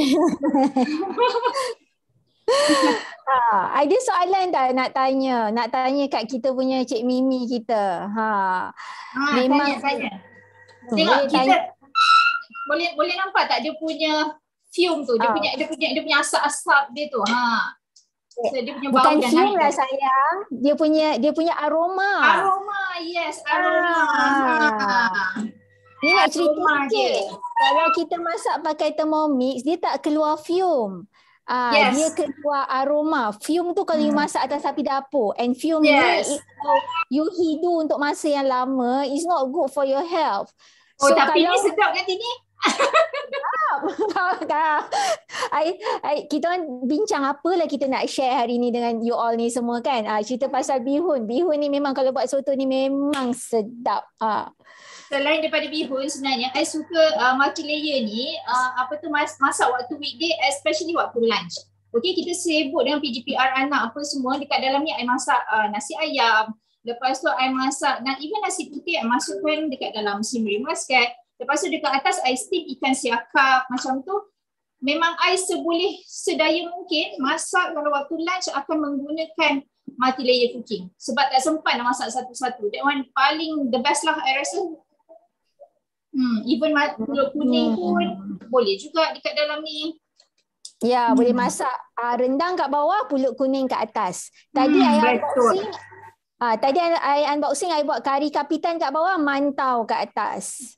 Ada soalan tak nak tanya kat kita punya Cik Mimi kita. Memang tanya. Tengok kita boleh nampak tak dia punya fume tu, dia punya asap-asap dia tu. So, dia punya bukan fume lah sayang. Dia punya aroma. Yes, aroma. Ni nak cerita sikit. Kalau kita masak pakai Thermomix, dia tak keluar fume. Yes. Dia keluar aroma. Fume tu kalau you masak atas api dapur, and fume ni you hidu untuk masa yang lama, is not good for your health. So, tapi ni sedap nanti ni. Kita orang bincang apalah kita nak share hari ni dengan you all ni semua kan. Cerita pasal bihun. Bihun ni memang kalau buat soto ni memang sedap. Selain daripada bihun, sebenarnya I suka multi-layer ni masak waktu weekday, especially waktu lunch. Okay, kita sibuk dengan PGPR anak apa semua. Dekat dalam ni I masak nasi ayam. Lepas tu I masak, even nasi putih I masukkan dekat dalam simmering basket. Lepas tu dekat atas I steam ikan siakap macam tu. Memang I sedaya mungkin masak kalau waktu lunch akan menggunakan multi-layer cooking. Sebab tak sempat nak masak satu-satu. That one paling the best lah I rasa. Even pulut kuning pun boleh juga dekat dalam ni. Ya, boleh masak rendang kat bawah, pulut kuning kat atas. Tadi I unboxing, I buat kari kapitan kat bawah, mantau kat atas.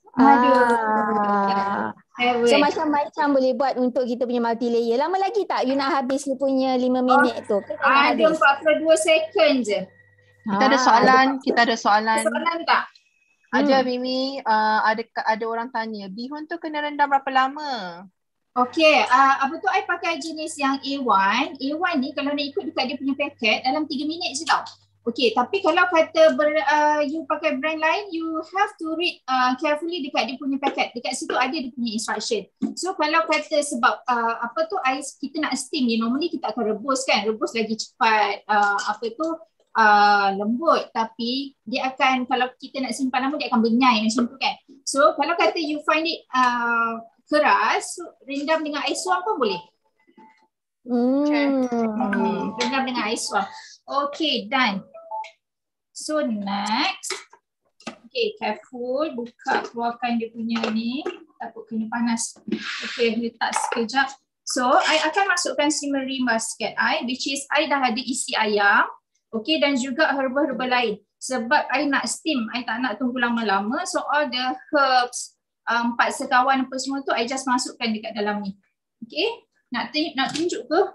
So macam-macam boleh buat untuk kita punya multi layer. Lama lagi tak you nak habis you punya 5 minit tu? Ada 42 second je. Kita ada soalan. Soalan tak? Ada Mimi, ada orang tanya, bihun tu kena rendam berapa lama? Okay, I pakai jenis yang A1. A1 ni kalau nak ikut dekat dia punya paket dalam 3 minit je tau. Okay, tapi kalau kata you pakai brand lain, you have to read carefully dekat dia punya paket. Dekat situ ada dia punya instruction. So kalau kata sebab kita nak steam ni, normally kita akan rebus kan. Rebus lagi cepat, lembut. Tapi dia akan, kalau kita nak simpan lama, dia akan benyai macam tu kan. So kalau kata you find it keras, rendam dengan air suam pun boleh. Rendam dengan air suam. Okay, done. So next, okay, careful, keluarkan dia punya ni, takut kena panas. Okay, letak sekejap. So I akan masukkan simmering basket which is I dah ada isi ayam, okay, dan juga herba-herba lain. Sebab I nak steam, I tak nak tunggu lama-lama. So all the herbs, 4 sekawan apa semua tu I just masukkan dekat dalam ni. Okay, nak tunjuk ke?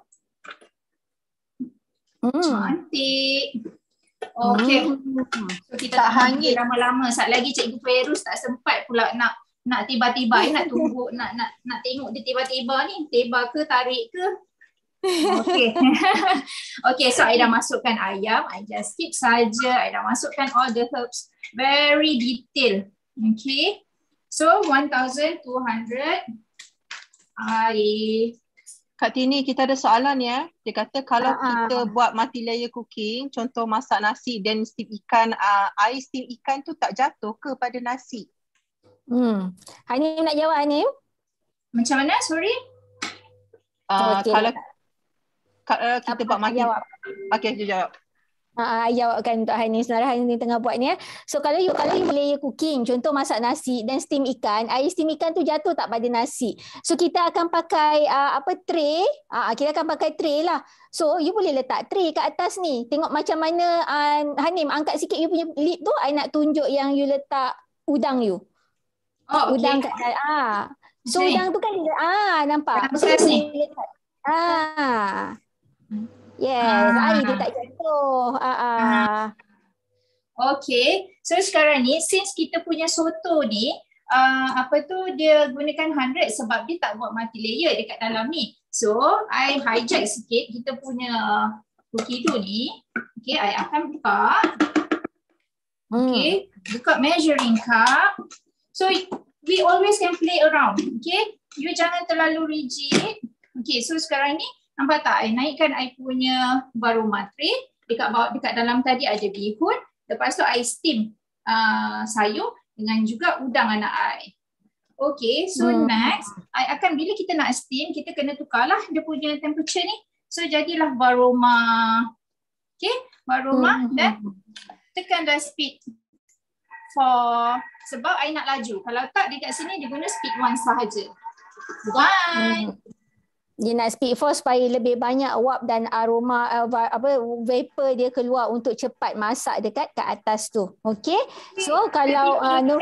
Cantik. Okay. So kita tak hangit lama-lama. Sat lagi Cikgu Fairuz tak sempat pula nak tiba-tiba nak tunggu nak tengok dia tiba-tiba ni tiba ke tarik ke. Okay. Okay, so I dah masukkan ayam. I just skip saja. I dah masukkan all the herbs. Very detail. Okay. So 1,200 air. Kak Tini, kita ada soalan ya. Dia kata kalau kita buat multi layer cooking, contoh masak nasi dan steam ikan, air steam ikan tu tak jatuh ke pada nasi? Hanim nak jawab, Hanim? Macam mana? Sorry? Kalau kita buat multi, okay, dia jawab. Jawabkan untuk Hanim. Sebenarnya Hanim tengah buat ni. So kalau you layer cooking, contoh masak nasi dan steam ikan, air steam ikan tu jatuh tak pada nasi. So kita akan pakai tray. Kita akan pakai tray lah. So you boleh letak tray kat atas ni. Tengok macam mana Hanim angkat sikit you punya lid tu. I nak tunjuk yang you letak udang you. Oh, okay. Udang kat dalam. So udang tu kan nampak. So, ni. Yes, air dia tak jatuh. Okay, so sekarang ni since kita punya soto ni dia gunakan 100 sebab dia tak buat multi layer dekat dalam ni. So I hijack sikit kita punya cookie dough ni. Okay, I akan buka. Okay, buka measuring cup. So we always can play around. Okay, you jangan terlalu rigid. Okay, so sekarang ni nampak tak? I naikkan I punya baroma tray. Dekat dalam tadi ada bihun. Lepas tu I steam sayur dengan juga udang anak I. Okay, so next, I akan bila kita nak steam, kita kena tukarlah dia punya temperature ni. So jadilah baroma. Okay, baroma dan tekan dah speed for sebab I nak laju. Kalau tak dekat sini dia guna speed 1 sahaja. 1. Dia nak speed 4 supaya lebih banyak wap dan aroma vapor dia keluar untuk cepat masak dekat kat atas tu. Okay. So kalau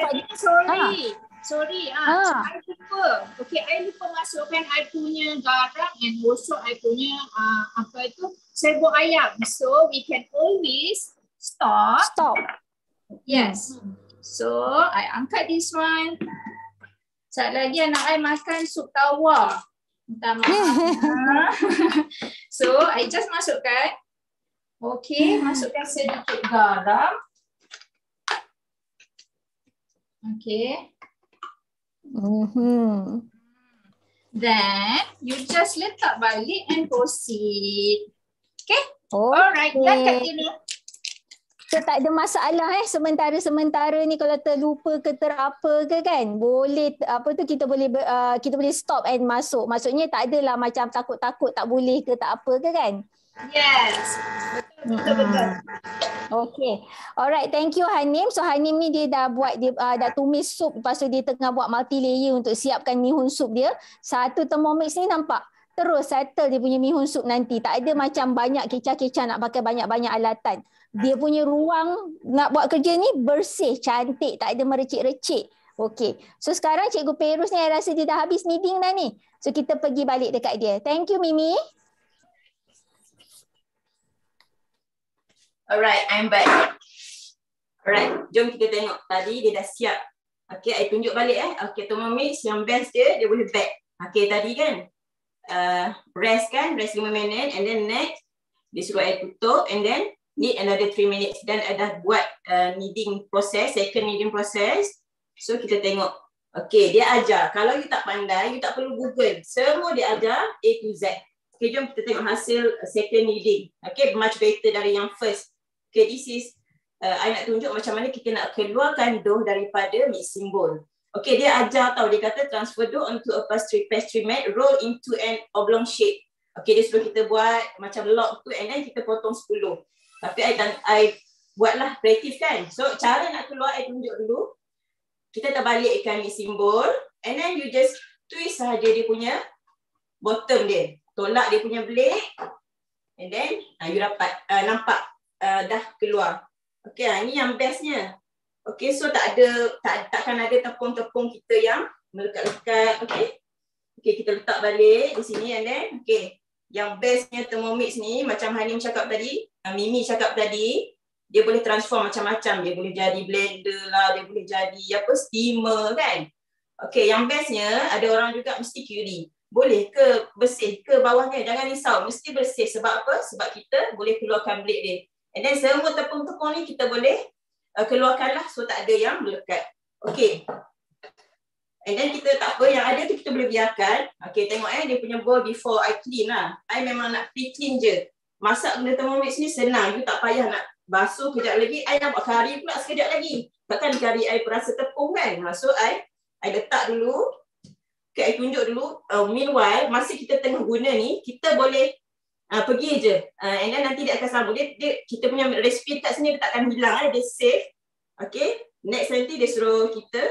Sorry. I lupa. Okay, I lupa masukkan I punya garam and also I punya serbuk ayam. So we can always stop. Yes. So I angkat this one. Sekejap lagi anak I makan sup tawar. Minta maaf. So, I just masukkan. Okay, masukkan sedikit garam. Okay. Then, you just letak balik and proceed. Okay? Alright, dan kat sini. So tak ada masalah sementara-sementara ni kalau terlupa ke terapa ke kan, boleh kita boleh stop and masuk. Maksudnya tak adalah macam takut-takut tak boleh ke tak apa ke kan? Yes. Betul. Okay. Alright, thank you Hanim. So Hanim ni dia dah buat, dia dah tumis sup, lepas tu dia tengah buat multi layer untuk siapkan mihun sup dia. Satu Thermomix ni nampak terus settle dia punya mihun sup nanti. Tak ada macam banyak kecah-kecah nak pakai banyak-banyak alatan. Dia punya ruang nak buat kerja ni bersih, cantik, tak ada merecik-recik. Okey. So sekarang Cikgu Perus ni saya rasa dia dah habis meeting dah ni. So kita pergi balik dekat dia. Thank you Mimi. Alright, I'm back. Alright, jom kita tengok. Tadi dia dah siap. Okay, I tunjuk balik Okay, Thermomix yang best dia boleh back. Okay, tadi kan rest 5 minit and then next dia suruh I tutup and then need another 3 minutes. Dan I dah buat kneading process, second kneading process. So kita tengok. Okay, dia ajar. Kalau you tak pandai, you tak perlu Google. Semua dia ajar A to Z. Okay, jom kita tengok hasil second kneading. Okay, much better dari yang first. Okay, this is I nak tunjuk macam mana kita nak keluarkan dough daripada mixing bowl. Okay, dia ajar tau. Dia kata transfer dough onto a pastry mat, roll into an oblong shape. Okay, dia suruh kita buat macam log tu and then kita potong 10. Tapi I buatlah kreatif kan. So cara nak keluar I tunjuk dulu. Kita terbalikkan mixing bowl and then you just twist sahaja dia punya bottom dia. Tolak dia punya blade and then you dapat nampak dah keluar. Okay, ini yang bestnya. Okay, so takkan ada tepung-tepung kita yang melekat-lekat. Okay. Okay, kita letak balik di sini and then okay. Yang bestnya Thermomix ni macam Hanim cakap tadi, Mimi cakap tadi, dia boleh transform macam-macam. Dia boleh jadi blender lah, dia boleh jadi steamer kan. Okay, yang bestnya ada orang juga mesti query. Boleh ke bersih ke bawahnya? Jangan risau, mesti bersih. Sebab apa? Sebab kita boleh keluarkan blade dia. And then semua tepung-tepung ni kita boleh keluarkanlah, so tak ada yang melekat. Okay. And then kita tak apa, yang ada tu kita boleh biarkan. Okay, tengok dia punya bowl before I clean lah. I memang nak pre-clean je. Masak guna Thermomix ni senang. You tak payah nak basuh kejap lagi. I nak buat kari pula sekejap lagi. Takkan kari I perasa tepung kan. So I letak dulu. Okay, I tunjuk dulu. Meanwhile, masa kita tengah guna ni, kita boleh pergi je. And then nanti dia akan sambung. Kita punya resipi kat sini dia takkan hilang. Dia save. Okay. Next nanti dia suruh kita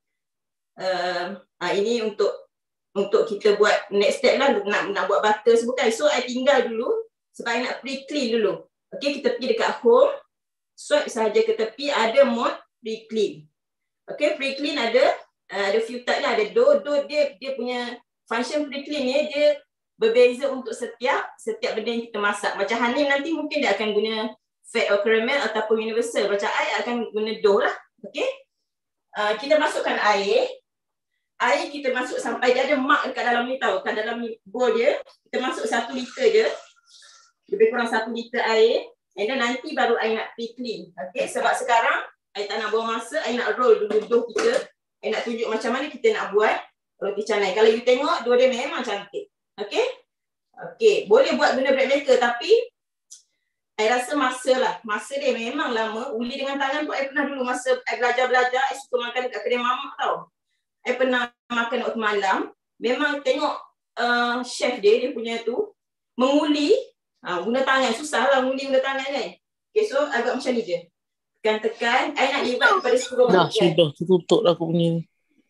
ini untuk kita buat next step lah, nak buat butter semua kan. So I tinggal dulu sebab I nak pre-clean dulu. Okay, kita pergi dekat home, swipe sahaja ke tepi, ada mode pre-clean. Okay, pre-clean ada few type lah. Ada dough dia punya function pre-clean ni dia berbeza untuk setiap benda yang kita masak. Macam Hanim nanti mungkin dia akan guna fat or caramel ataupun universal. Macam I akan guna dough lah. Okay, kita masukkan air kita masuk sampai dia ada mark dekat dalam ni tau. Kat dalam bowl dia, kita masuk 1 liter je. Lebih kurang 1 liter air. And then nanti baru I nak pre-clean. Okay, sebab sekarang I tak nak buang masa, I nak roll dulu dough kita. I nak tunjuk macam mana kita nak buat roti canai. Kalau you tengok, dough dia memang cantik. Okay? Okay, boleh buat guna bread maker tapi I rasa masa dia memang lama. Uli dengan tangan tu I pernah dulu masa I belajar-belajar, I suka makan dekat kedai mamak tau. I pernah makan waktu malam. Memang tengok chef dia punya tu menguli, guna tangan. Susah lah menguli guna tangan kan. Okay, so I buat macam ni je. Tekan-tekan. I nak libat kepada 10 dah, sudah tertutup lah aku punya ni.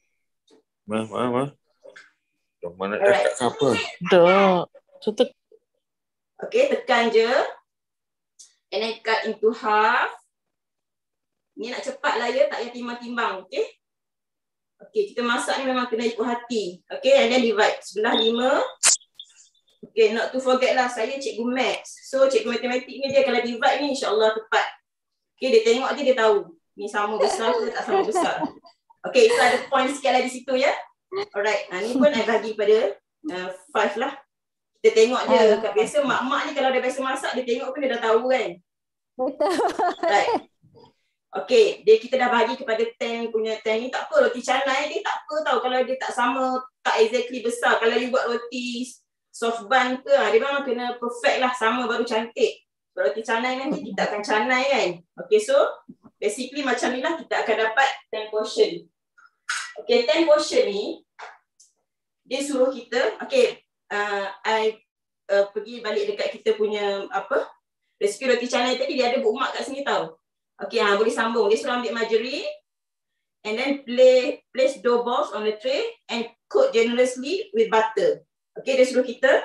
Mana tak apa. Dah. Okay, tekan je. And then cut into half. Ni nak cepat lah ya, tak payah timbang-timbang. Okay. Okay, kita masak ni memang kena ikut hati. Okay, and then divide. Sebelah 5. Okay, not to forget lah, saya cikgu maths. So, cikgu matematik ni dia kalau divide ni insyaAllah tepat. Okay, dia tengok je dia tahu. Ni sama besar ke tak sama besar. Okay, so ada point sikit lah di situ ya. Alright, ni pun I bagi pada 5 lah. Kita tengok je. Biasa mak-mak ni kalau dia biasa masak, dia tengok pun dia dah tahu kan. Betul. Right. Okay, kita dah bagi kepada 10 punya 10 ni. Tak apa, roti canai dia tak apa tau. Kalau dia tak sama, tak exactly besar. Kalau you buat roti soft bun ke, dia memang kena perfect lah, sama baru cantik. Roti canai nanti kita akan canai kan. Okay, so basically macam ni lah kita akan dapat 10 portion. Okay, 10 portion ni dia suruh kita, okay, I pergi balik dekat kita punya resipi roti canai tadi, dia ada bookmark kat sini tau. Okay, boleh sambung. Dia suruh ambil margarine and then place dough balls on the tray and coat generously with butter. Okay, dia suruh kita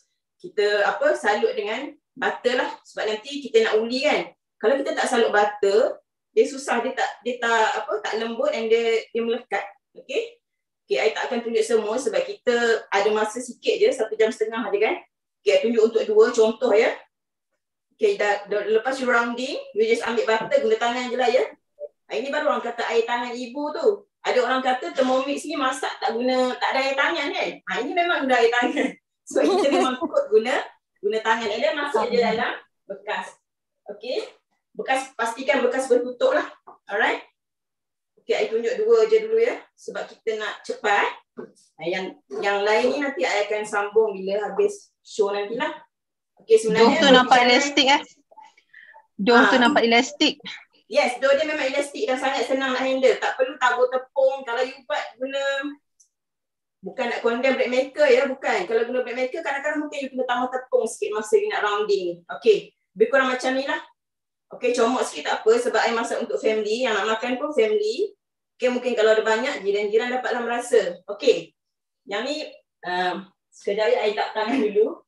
salut dengan butter lah, sebab nanti kita nak uli kan. Kalau kita tak salut butter, dia susah, dia tak lembut and dia melekat. Okay, I tak akan tunjuk semua sebab kita ada masa sikit je, 1.5 jam je kan. Okay, I tunjuk untuk 2 contoh ya. Okay, dah lepas you rounding, you just ambil butter, guna tangan je lah ya. Ini baru orang kata air tangan ibu tu. Ada orang kata Thermomix ni masak tak ada air tangan kan. Ini memang guna air tangan. So kita memang kot guna tangan. And then masuk je dalam bekas. Okay, pastikan bekas bertutup lah. Alright. Okay, I tunjuk 2 je dulu ya. Sebab kita nak cepat. Yang lain ni nanti I akan sambung bila habis show nantilah. Okay, sebenarnya dough tu nampak elastik Dough tu nampak elastik. Yes, dough dia memang elastik dan sangat senang nak handle. Tak perlu tabur tepung. Kalau you buat guna, bukan nak condemn bread maker ya, bukan. Kalau guna bread maker, kadang-kadang mungkin you kena tambah tepung sikit masa you nak rounding. Okay, lebih kurang macam ni lah. Okay, comot sikit tak apa sebab I masak untuk family. Yang nak makan pun family. Okay, mungkin kalau ada banyak, jiran-jiran dapatlah merasa. Okay, yang ni sekejap ya, I tak tangan dulu.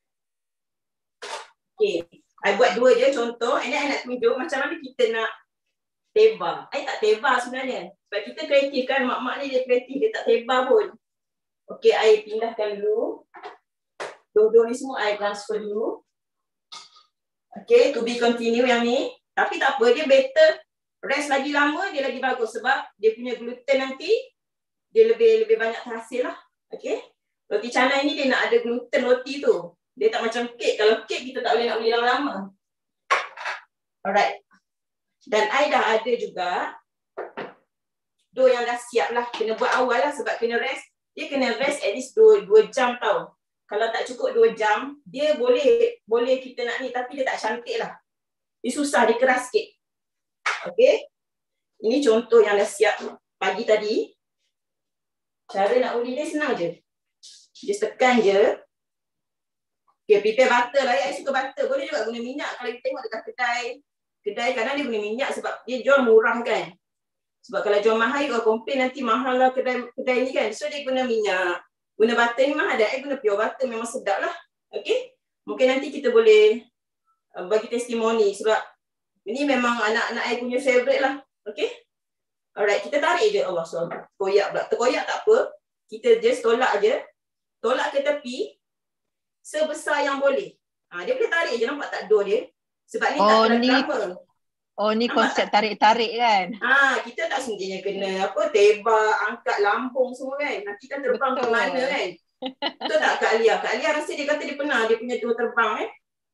Okay, I buat 2 je contoh. And then I nak tunjuk macam mana kita nak teba. I tak teba sebenarnya. Sebab kita kreatif kan, mak-mak ni dia kreatif, dia tak teba pun. Okay, I pindahkan dulu. Dough ni semua I transfer dulu. Okay, to be continue yang ni. Tapi tak apa, dia better rest lagi lama, dia lagi bagus. Sebab dia punya gluten nanti, dia lebih banyak terhasil lah. Okay, roti canai ni dia nak ada gluten roti tu. Dia tak macam kek. Kalau kek kita tak boleh nak beli lama-lama. Alright. Dan I dah ada juga dough yang dah siap lah. Kena buat awal lah sebab kena rest. Dia kena rest at least 2 jam tau. Kalau tak cukup 2 jam, dia boleh kita nak ni tapi dia tak cantik lah. Dia susah, dia keras sikit. Okay. Ini contoh yang dah siap pagi tadi. Cara nak uli dia senang je. Just tekan je. Okay, prepare butter lah ya. I suka butter. Boleh juga guna minyak. Kalau kita tengok dekat kedai kadang dia guna minyak sebab dia jual murah kan. Sebab kalau jual mahal, you komplain nanti mahal lah kedai ni kan. So dia guna minyak. Guna butter ni mahal dan I guna pure butter. Memang sedap lah. Okay. Mungkin nanti kita boleh bagi testimoni sebab ini memang anak-anak I punya favourite lah. Okay. Alright, kita tarik je. Allah SWT. Terkoyak pula. Terkoyak tak apa. Kita just tolak je. Tolak ke tepi. Sebesar yang boleh. Dia boleh tarik je, nampak tak dough dia? Sebab ni tak kena drama. Ni konsep tarik-tarik kan? Kita tak semestinya kena tebak, angkat lambung semua kan. Nanti kan terbang ke mana kan? Betul tak Kak Alia? Kak Alia rasa dia kata dia pernah, dia punya dough terbang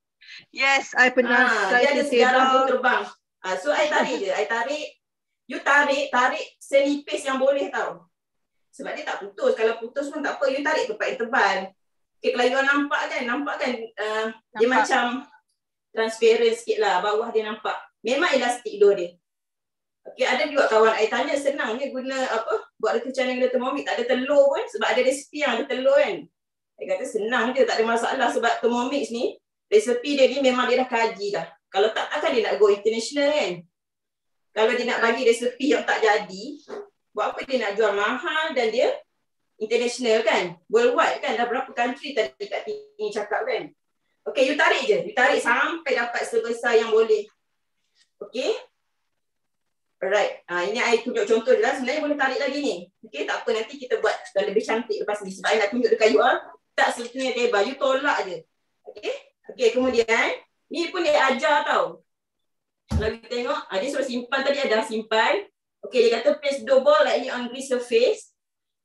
Yes, I pernah. Dia ada sejarah dough terbang. So I tarik je, you tarik senipis yang boleh tau. Sebab dia tak putus. Kalau putus pun tak apa, you tarik tempat yang tebal. Okay, kalau you nampak kan dia macam transparent sikit lah, bawah dia nampak. Memang elastik dough dia. Okay, ada juga kawan I tanya, senang dia guna buat roti canai guna Thermomix, tak ada telur pun sebab ada resipi yang ada telur kan. Dia kata senang je, tak ada masalah sebab Thermomix ni, resipi dia ni memang dia dah kaji dah. Kalau takkan dia nak go international kan. Kalau dia nak bagi resipi yang tak jadi, buat apa dia nak jual mahal dan dia international kan, worldwide kan, dah berapa country tadi Kak Tini cakap kan. Okay, you tarik je, you tarik sampai dapat sebesar yang boleh. Okay. Alright, ini I tunjuk contoh je lah, sebenarnya boleh tarik lagi ni. Okay, tak apa, nanti kita buat dah lebih cantik lepas ni. Sebab I nak tunjuk dekat you tak sebetulnya tebal, you tolak je. Okay, kemudian, ni pun dia ajar tau. Kalau kita tengok, dia suruh simpan tadi, ada simpan. Okay, dia kata place dough ball like ni on grease surface.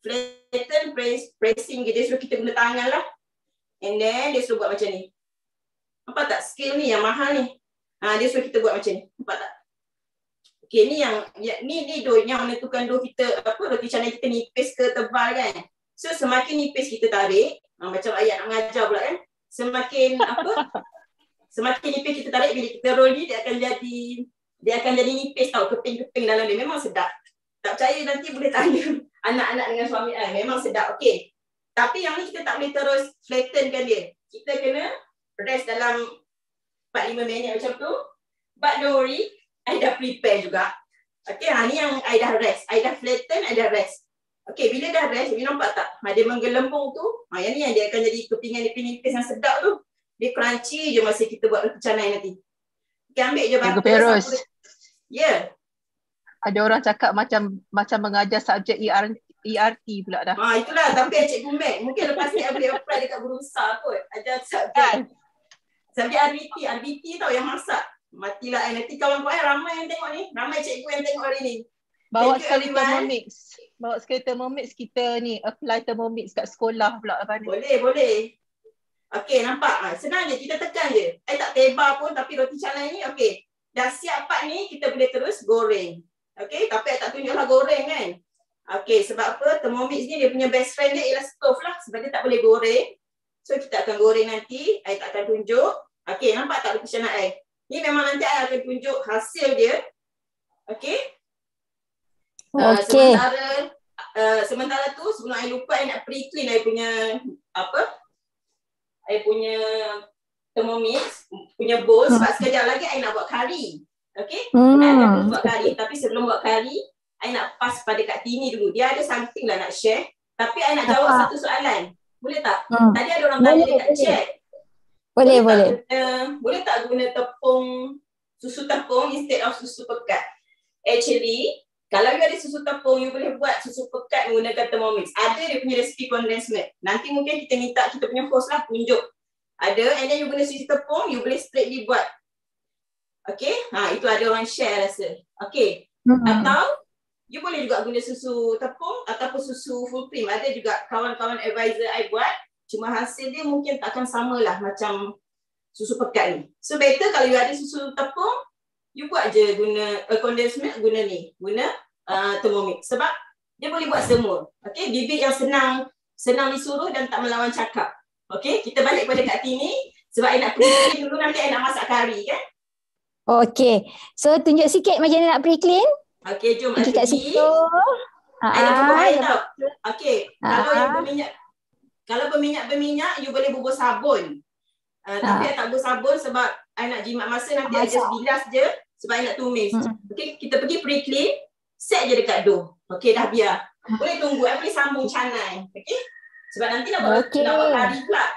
flatten, pressing, dia suruh kita guna tangan lah. And then dia suruh buat macam ni. Nampak tak? Skill ni yang mahal ni. Dia suruh kita buat macam ni. Nampak tak? Okay, ni yang ni doh yang menentukan doh kita roti canai kita nipis ke tebal kan. So semakin nipis kita tarik, macam ayat nak mengajar pula kan. Semakin semakin nipis kita tarik, bila kita roll ni dia akan jadi nipis tau, keping-keping dalam dia. Memang sedap. Tak percaya nanti boleh tanya anak-anak dengan suami memang sedap. Okey. Tapi yang ni kita tak boleh terus flattenkan dia. Kita kena rest dalam 4-5 minit macam tu. But don't worry, I dah prepare juga. Okey, ni yang I dah rest. I dah flatten, I dah rest. Okey, bila dah rest, you nampak tak? Dia menggelembung tu. Yang ni yang dia akan jadi kepingan nipis yang sedap tu. Dia crunchy je masa kita buat roti canai nanti. Okey, ambil je butter. Ya. Ada orang cakap macam mengajar subjek ERT pula dah. Itulah, tapi Cikgu Mac mungkin lepas ni I boleh apply dekat Berusaha kot. Ajar subjek. Subjek RBT tau yang masak. Matilah nanti kawan-kawan ramai yang tengok ni. Ramai cikgu yang tengok hari ni. Bawa sekali Thermomix kita ni apply Thermomix kat sekolah pula apa ni. Boleh. Okey, nampak? Senang je, kita tekan je. Tak tebar pun tapi roti canai ni okey. Dah siap part ni, kita boleh terus goreng. Okey, tapi I tak tunjuklah goreng kan. Okey, sebab apa? Thermomix ni dia punya best friend dia ialah stove lah. Sebab dia tak boleh goreng. So kita akan goreng nanti. I tak akan tunjuk. Okey, nampak tak roti canai I? Ni memang nanti I akan tunjuk hasil dia. Okey. Sementara tu sebelum I lupa I nak pre-clean I punya I punya Thermomix, punya bowl sebab sekejap lagi I nak buat kari. Okay? I akan buat kari, tapi sebelum buat kari, I nak pass pada Kak Tini dulu. Dia ada something lah nak share, tapi I nak jawab satu soalan. Boleh tak? Tadi ada orang tanya dekat chat. Boleh. Boleh tak guna susu tepung instead of susu pekat? Actually, kalau you ada susu tepung, you boleh buat susu pekat menggunakan Thermomix. Ada dia punya resipi condensed milk. Nanti mungkin kita minta kita punya host lah tunjuk. Ada, and then you guna susu tepung, you boleh straightly buat. Okay, itu ada orang share rasa. Okay, atau you boleh juga guna susu tepung ataupun susu full cream. Ada juga kawan-kawan advisor I buat. Cuma hasil dia mungkin takkan sama lah macam susu pekat ni. So better kalau you ada susu tepung, you buat je guna condensed milk, guna Thermomix. Sebab dia boleh buat semua. Okay, bibit yang senang disuruh dan tak melawan cakap. Okay, kita balik pada Kak Tini. Sebab I nak pre-clean dulu, nanti I nak masak kari kan. Okay, so tunjuk sikit macam mana nak pre-clean. Okay, jom pergi kat situ. I nak bubuh air tau. Okay, kalau berminyak, you boleh bubuh sabun. Tapi I tak bubuh sabun sebab I nak jimat masa, nanti I just bilas je sebab I nak tumis. Okay, kita pergi pre-clean, set je dekat dough. Okay, dah biar. Boleh tunggu, I boleh sambung canai. Okay, sebab nanti nak buat kari pula.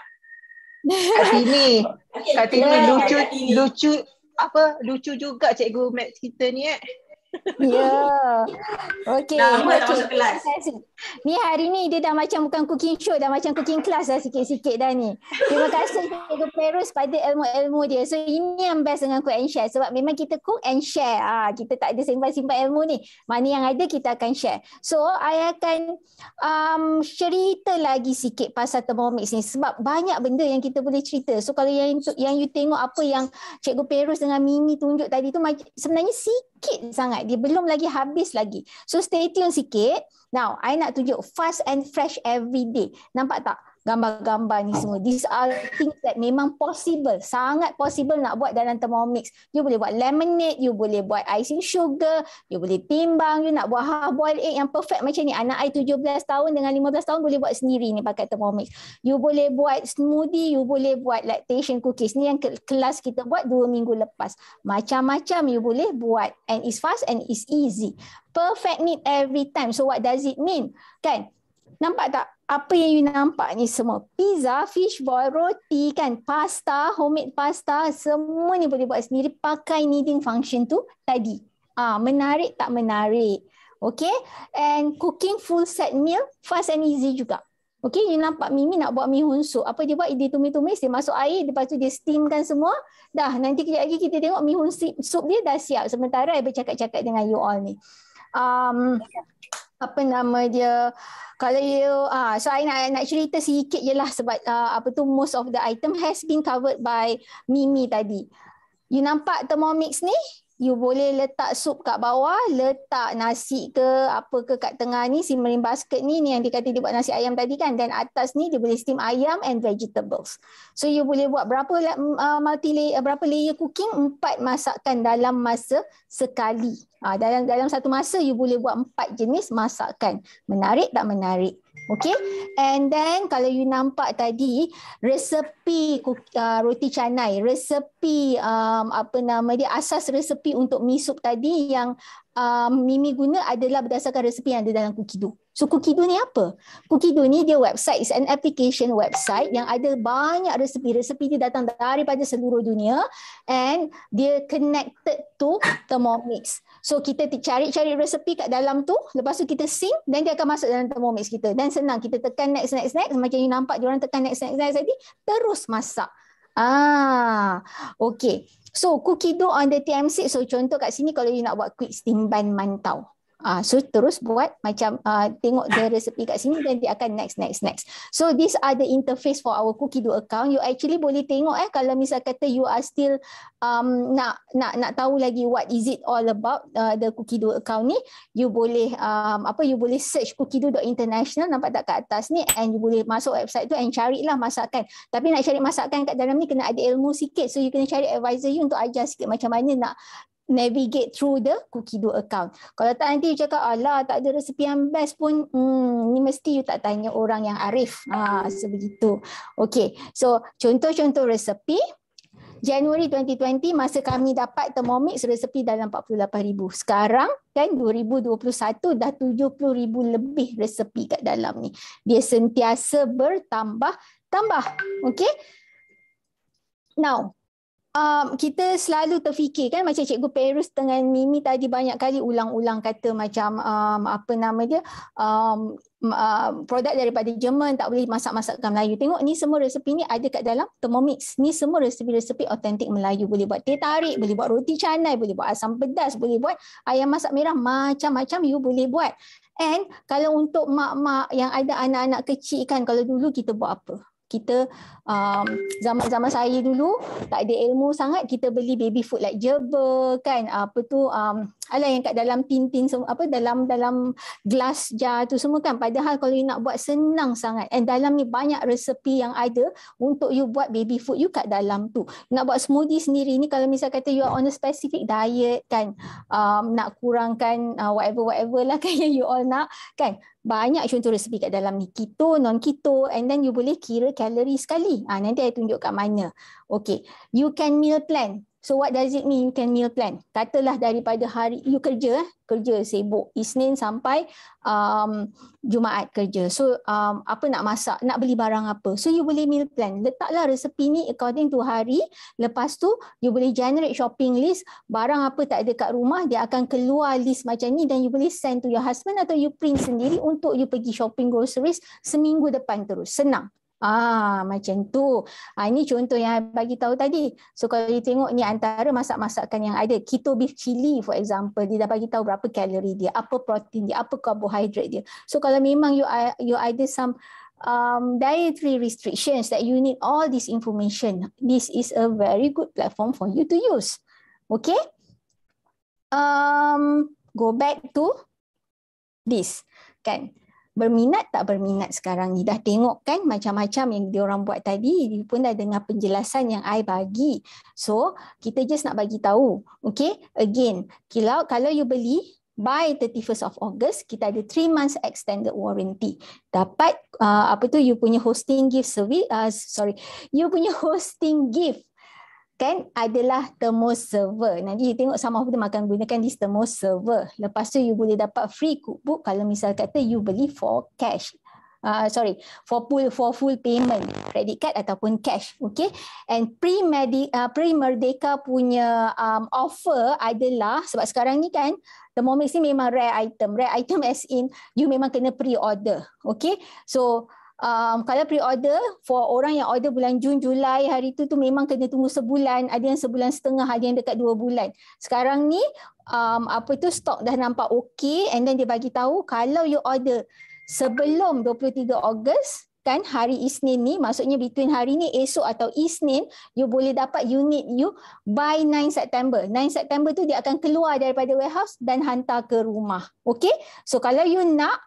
Kak Tini lucu juga Cikgu Max kita ni Ya. Okey. Lama dah masuk kelas. Ni hari ni dia dah macam bukan cooking show, dah macam cooking class dah sikit-sikit dah ni. Terima kasih Cikgu Perus pada ilmu-ilmu dia. So ini yang best dengan cook and share sebab memang kita cook and share. Kita tak ada simpan-simpan ilmu ni. Mana yang ada kita akan share. So I akan cerita lagi sikit pasal Thermomix ni sebab banyak benda yang kita boleh cerita. So kalau yang you tengok apa yang Cikgu Perus dengan Mimi tunjuk tadi tu sebenarnya sikit sangat. Dia belum lagi habis lagi. So stay tune sikit. Now, I nak tunjuk fast and fresh every day. Nampak tak gambar-gambar ni semua? These are things that memang possible. Sangat possible nak buat dalam Thermomix. You boleh buat lemonade, you boleh buat icing sugar, you boleh timbang, you nak buat half boiled egg yang perfect macam ni. Anak I 17 tahun dengan 15 tahun boleh buat sendiri ni pakai Thermomix. You boleh buat smoothie, you boleh buat lactation cookies. Ni yang kelas kita buat 2 minggu lepas. Macam-macam you boleh buat. And it's fast and it's easy. Perfect meat every time. So what does it mean? Kan? Nampak tak? Apa yang you nampak ni semua? Pizza, fish ball, roti kan, pasta, homemade pasta, semua ni boleh buat sendiri pakai kneading function tu tadi. Menarik tak menarik? Okay? And cooking full set meal, fast and easy juga. Okay, you nampak Mimi nak buat mi hun soup. Apa dia buat? Dia tumis-tumis, dia masuk air, lepas tu dia steamkan semua. Dah, nanti kejap lagi kita tengok mi hun soup dia dah siap. Sementara I bercakap-cakap dengan you all ni. apa nama dia, kalau you so I nak cerita sikit je lah sebab most of the item has been covered by Mimi tadi. You nampak Thermomix ni, you boleh letak sup kat bawah, letak nasi ke apa ke kat tengah ni, simmering basket ni yang dia kata dia buat nasi ayam tadi kan, dan atas ni dia boleh steam ayam and vegetables. So you boleh buat berapa layer cooking, 4 masakan dalam masa sekali. Dalam satu masa you boleh buat 4 jenis masakan. Menarik tak menarik? Okay, and then kalau you nampak tadi resepi roti canai, resepi asas resepi untuk mi soup tadi yang Mimi guna adalah berdasarkan resepi yang ada dalam Cookido. So Cookido ni apa? Cookido ni dia website, is an application website yang ada banyak resepi. Resepi dia datang daripada seluruh dunia and dia connected to Thermomix. So kita cari resepi kat dalam tu, lepas tu kita sync dan dia akan masuk dalam Thermomix kita. Dan senang, kita tekan next, macam you nampak diorang tekan next tadi, terus masak. Okay. So Cookido on the TM6, so contoh kat sini kalau you nak buat quick steam bun mantau. So terus buat macam tengok the recipe kat sini dan dia akan next. So these are the interface for our Cookido account. You actually boleh tengok kalau misal kata you are still nak tahu lagi what is it all about the Cookido account ni, you boleh you boleh search cookido.international, nampak tak kat atas ni, and you boleh masuk website tu and carilah masakan. Tapi nak cari masakan kat dalam ni kena ada ilmu sikit, so you kena cari advisor you untuk ajar sikit macam mana nak navigate through the Cookido account. Kalau tak nanti you cakap, alah tak ada resepi yang best pun, ni mesti you tak tanya orang yang arif. Sebegitu. Okay, so contoh-contoh resepi. Januari 2020 masa kami dapat Thermomix resepi dalam 48,000. Sekarang kan 2021 dah 70,000 lebih resepi kat dalam ni. Dia sentiasa bertambah. Okay. Now, kita selalu terfikir kan, macam Cikgu Perus dengan Mimi tadi banyak kali ulang-ulang kata macam produk daripada Jerman tak boleh masak-masakan Melayu. Tengok ni semua resepi ni ada kat dalam Thermomix. Ni semua resepi-resepi autentik Melayu. Boleh buat teh tarik, boleh buat roti canai, boleh buat asam pedas, boleh buat ayam masak merah, macam-macam you boleh buat. And kalau untuk mak-mak yang ada anak-anak kecil kan, kalau dulu kita buat apa? Kita zaman-zaman saya dulu tak ada ilmu sangat, kita beli baby food like Gerber kan, yang kat dalam tin dalam glass jar tu semua kan. Padahal kalau you nak buat senang sangat, and dalam ni banyak resepi yang ada untuk you buat baby food you kat dalam tu. Nak buat smoothie sendiri ni, kalau misal kata you are on a specific diet kan, nak kurangkan whatever lah kan yang you all nak kan, banyak contoh resepi kat dalam ni, keto, non-keto, and then you boleh kira kalori sekali. Nanti saya tunjuk kat mana. Okay, you can meal plan. So what does it mean you can meal plan? Katalah daripada hari you kerja sibuk, Isnin sampai Jumaat kerja. So apa nak masak, nak beli barang apa. So you boleh meal plan. Letaklah resepi ni according to hari. Lepas tu you boleh generate shopping list. Barang apa tak ada kat rumah, dia akan keluar list macam ni dan you boleh send to your husband atau you print sendiri untuk you pergi shopping groceries seminggu depan terus. Senang. Macam tu. Ini contoh yang bagi tahu tadi. So kalau you tengok ni antara masak-masakan yang ada, keto beef chili for example, dia dah bagi tahu berapa kalori dia, apa protein dia, apa carbohydrate dia. So kalau memang you ada some dietary restrictions that you need all this information, this is a very good platform for you to use. Okay. Go back to this kan. Berminat tak berminat sekarang ni? Dah tengok kan macam-macam yang diorang buat tadi, dia pun dah dengar penjelasan yang I bagi. So, kita just nak bagi tahu. Okay, again, kalau you beli by 31st of August, kita ada 3 months extended warranty. Dapat you punya hosting gift you punya hosting gift kan adalah Thermos server. Nanti you tengok some of them akan gunakan this Thermos server. Lepas tu you boleh dapat free cookbook kalau misal kata you beli for cash. For full payment, credit card ataupun cash. Okay. And pre-Merdeka punya offer adalah, sebab sekarang ni kan Thermomix ni memang rare item. Rare item as in you memang kena pre-order. Okay. So Kalau pre-order for orang yang order bulan Jun, Julai, hari tu memang kena tunggu sebulan, ada yang sebulan setengah, ada yang dekat 2 bulan. Sekarang ni stok dah nampak okey, and then dia bagi tahu kalau you order sebelum 23 Ogos kan, hari Isnin ni, maksudnya between hari ni, esok atau Isnin, you boleh dapat unit you by 9 September. 9 September tu dia akan keluar daripada warehouse dan hantar ke rumah. Okay? So kalau you nak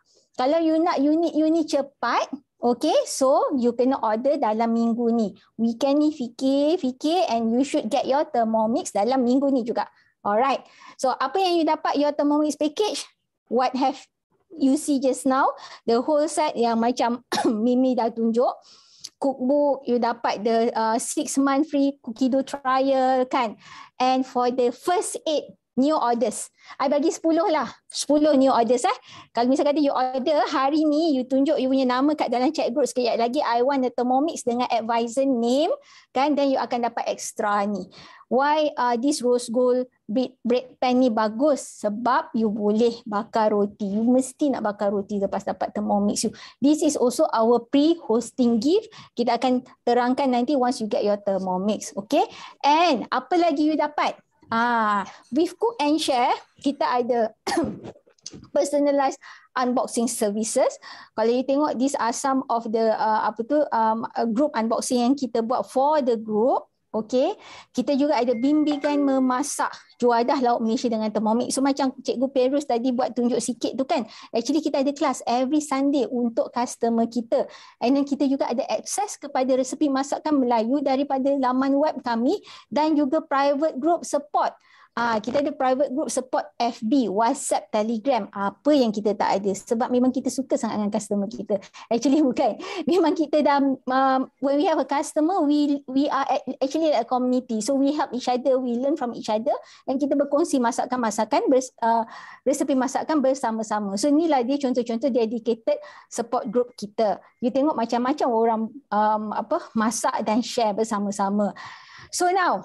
unit you ni cepat, okay, so you kena order dalam minggu ni. Weekend ni fikir and you should get your Thermomix dalam minggu ni juga. Alright. So apa yang you dapat your Thermomix package? What have you see just now, the whole set yang macam Mimi dah tunjuk. Cookbook, you dapat the 6-month free cookie dough trial kan. And for the first 8 new orders, I bagi 10 lah. 10 new orders . Kalau misalkan you order hari ni, you tunjuk you punya nama kat dalam chat group sekejap lagi, I want the Thermomix dengan advisor name kan, then you akan dapat extra ni. Why this rose gold bread pan ni bagus? Sebab you boleh bakar roti. You mesti nak bakar roti lepas dapat Thermomix you. This is also our pre-hosting gift. Kita akan terangkan nanti once you get your Thermomix. Okay? And apa lagi you dapat? With Cook and Share, kita ada personalized unboxing services. Kalau you tengok, these are some of the group unboxing yang kita buat for the group. Okay, kita juga ada bimbingan memasak juadah lauk Malaysia dengan Thermomix. So macam Cikgu Perus tadi buat tunjuk sikit tu kan. Actually kita ada kelas every Sunday untuk customer kita. And then kita juga ada akses kepada resepi masakan Melayu daripada laman web kami dan juga private group support. Kita ada private group support FB, WhatsApp, Telegram. Apa yang kita tak ada? Sebab memang kita suka sangat dengan customer kita. Actually bukan. Memang kita dah, when we have a customer, we are actually a community. So we help each other, we learn from each other. Dan kita berkongsi masakan-masakan, resepi masakan bersama-sama. So inilah dia contoh-contoh dedicated support group kita. You tengok macam-macam orang masak dan share bersama-sama. So now,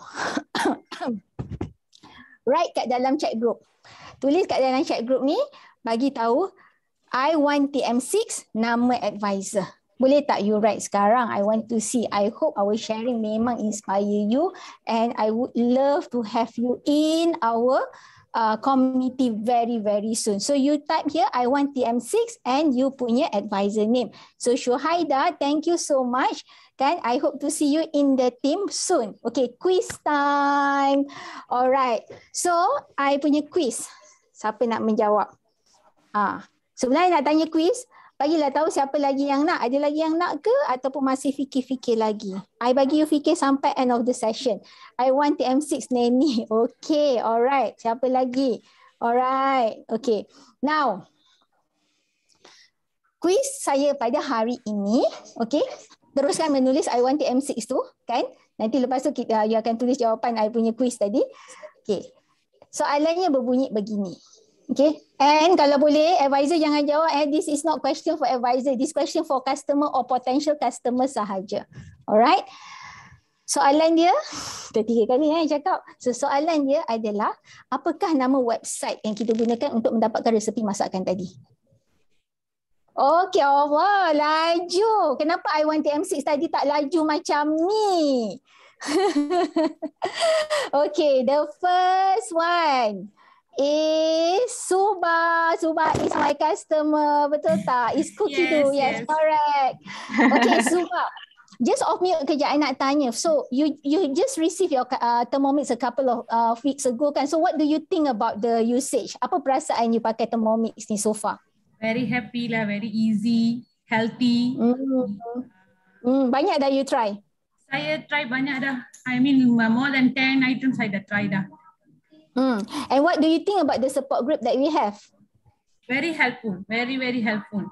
write kat dalam chat group. Tulis kat dalam chat group ni, bagi tahu I want TM6 nama advisor. Boleh tak you write sekarang? I want to see. I hope our sharing memang inspire you and I would love to have you in our community very, very soon. So you type here, I want TM6 and you punya advisor name. So Syuhaida, thank you so much. Kan, I hope to see you in the team soon. Okay, quiz time. Alright, so I punya quiz. Siapa nak menjawab? Sebenarnya nak tanya quiz, bagilah tahu siapa lagi yang nak. Ada lagi yang nak ke ataupun masih fikir-fikir lagi? I bagi you fikir sampai end of the session. I want TM6 Neni. Okay, alright. Siapa lagi? Alright, okay. Now, quiz saya pada hari ini, okay. Teruskan menulis I want TM6 tu, kan? Nanti lepas tu you akan tulis jawapan I punya quiz tadi. Okay. Soalannya berbunyi begini. Okay. And kalau boleh, advisor jangan jawab, this is not question for advisor. This question for customer or potential customer sahaja. Alright. Soalan dia, tiga kali cakap. So soalan dia adalah, apakah nama website yang kita gunakan untuk mendapatkan resepi masakan tadi? Okey, Allah, laju. Kenapa I want TM6 tadi tak laju macam ni? Okay, the first one is Suba. Suba is my customer. Betul tak? Is cookie dough. Yes, correct. Okay, Suba. Just off mute kejap, I nak tanya. So, you just received your Thermomix a couple of weeks ago kan? So, what do you think about the usage? Apa perasaan you pakai Thermomix ni so far? Very happy lah, very easy, healthy. Banyak dah you try? Saya try banyak dah. I mean more than 10 items saya dah try dah. And what do you think about the support group that we have? Very helpful, very, very helpful.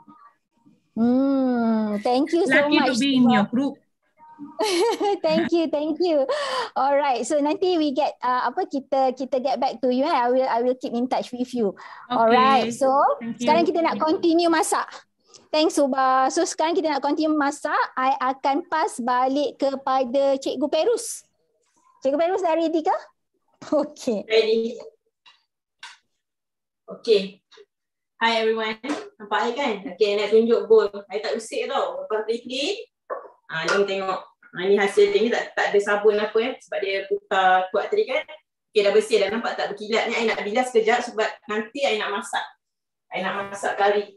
Thank you so much. Lucky to be in your group. Thank you. Alright, so nanti we get kita get back to you. I will keep in touch with you. Okay. Alright, so sekarang kita nak continue masak. Thanks Suba. So sekarang kita nak continue masak. I akan pass balik kepada Cikgu Perus. Cikgu Perus dah ready ke? Okay. Ready. Okay. Hi everyone. Nampak I kan? Okay, nak tunjuk bowl. I tak usik tau. Lepas clean. Jom tengok. Ni hasil dia ni tak ada sabun apa sebab dia putar kuat tadi kan. Okay, dah bersih dah. Nampak tak berkilat ni? I nak bilas sekejap sebab nanti I nak masak. I nak masak kari.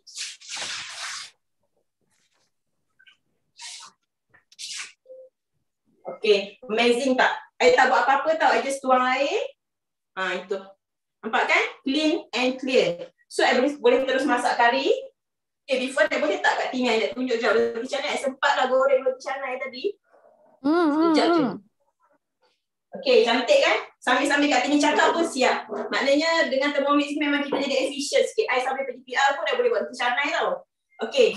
Okay, amazing tak? I tak buat apa-apa tau. I just tuang air. Itu. Nampak kan? Clean and clear. So, I boleh terus masak kari. Okay, before I boleh tak Kak Tina nak tunjuk jauh roti canai. I sempat lah goreng roti canai tadi. Sekejap je. Okay, cantik kan? Sambil-sambil Kak Tina cakap pun siap. Maknanya dengan Thermomix memang kita jadi efficient sikit. I sambil pergi PR pun dah boleh buat roti canai tau. Okay,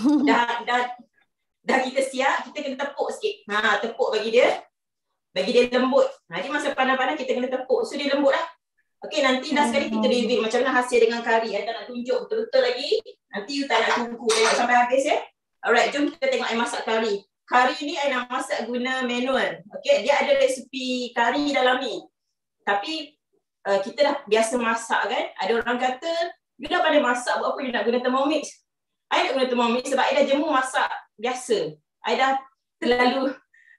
dah kita siap, kita kena tepuk sikit. Tepuk bagi dia lembut. Jadi masa panas-panas kita kena tepuk. So dia lembut lah. Okay, nanti dah sekali kita review macam mana hasil dengan kari. I tak nak tunjuk betul-betul lagi. Nanti you tak nak tunggu tengok sampai habis ya. Alright, jom kita tengok I masak kari. Kari ni I nak masak guna manual. Okay, dia ada resipi kari dalam ni. Tapi kita dah biasa masak kan. Ada orang kata, you dah pandai masak, buat apa you nak guna Thermomix? I nak guna Thermomix sebab I dah jemur masak biasa. I dah terlalu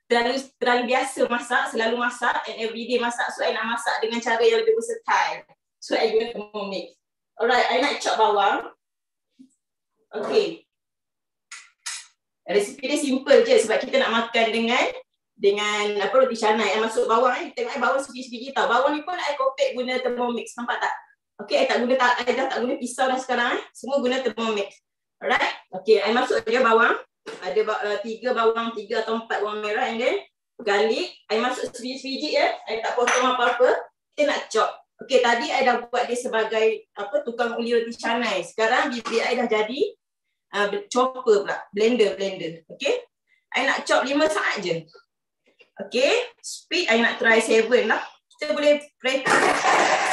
biasa masak, selalu masak and everyday masak. So I nak masak dengan cara yang lebih versatile. So I guna Thermomix. Alright, I nak chop bawang. Okay. Resipi dia simple je sebab kita nak makan dengan apa roti canai. I masuk bawang tengok I bawang segi-segi tau. Bawang ni pun I kopek guna Thermomix. Nampak tak? Okay, I dah tak guna pisau dah sekarang. Semua guna Thermomix. Alright. Okay, I masuk dia bawang. Ada 3 bawang, 3 atau 4 bawang merah and then garlic. I masuk sebiji-sebiji ya. I tak potong apa-apa. Kita nak chop. Okay, tadi I dah buat dia sebagai tukang uli roti canai. Sekarang bibir I dah jadi chopper pula. Blender. Okay. I nak chop 5 saat je. Okay. Speed I nak try 7 lah. Kita boleh practice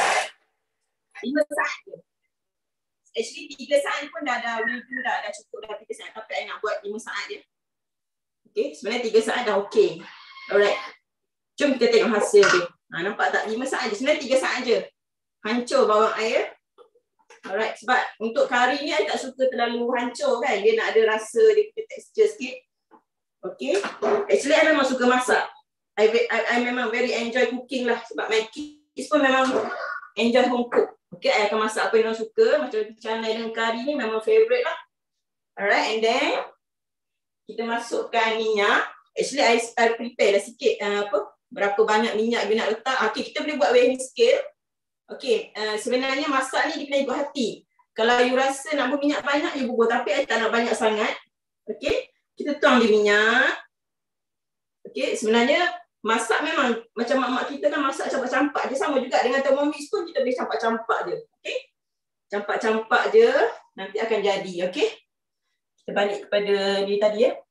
5 saat je. Actually 3 saat pun dah review dah cukup dah 3 saat. Tapi I nak buat 5 saat je. Okay, sebenarnya 3 saat dah okay. Alright. Jom kita tengok hasil dia. Nampak tak? 5 saat je. Sebenarnya 3 saat je. Hancur bawang air. Alright. Sebab untuk kari ni I tak suka terlalu hancur kan. Dia nak ada rasa, dia punya texture sikit. Okay. Actually I memang suka masak. I memang very enjoy cooking lah. Sebab my kids pun memang enjoy home cook. Okay, I akan masak apa yang orang suka. Macam roti canai dengan kari ni memang favourite lah. Alright, and then kita masukkan minyak. Actually, I prepare dah sikit berapa banyak minyak you nak letak. Okay, kita boleh buat weighing scale. Okay, sebenarnya masak ni dia kena ikut hati. Kalau you rasa nak buat minyak banyak, you bubuh. Tapi I tak nak banyak sangat. Okay, kita tuang di minyak. Okay, sebenarnya masak memang macam mak-mak kita kan masak campak-campak je. Sama juga dengan Thermomix pun kita boleh campak-campak je. Okay? Campak-campak je. Nanti akan jadi. Okay? Kita balik kepada ni tadi ya.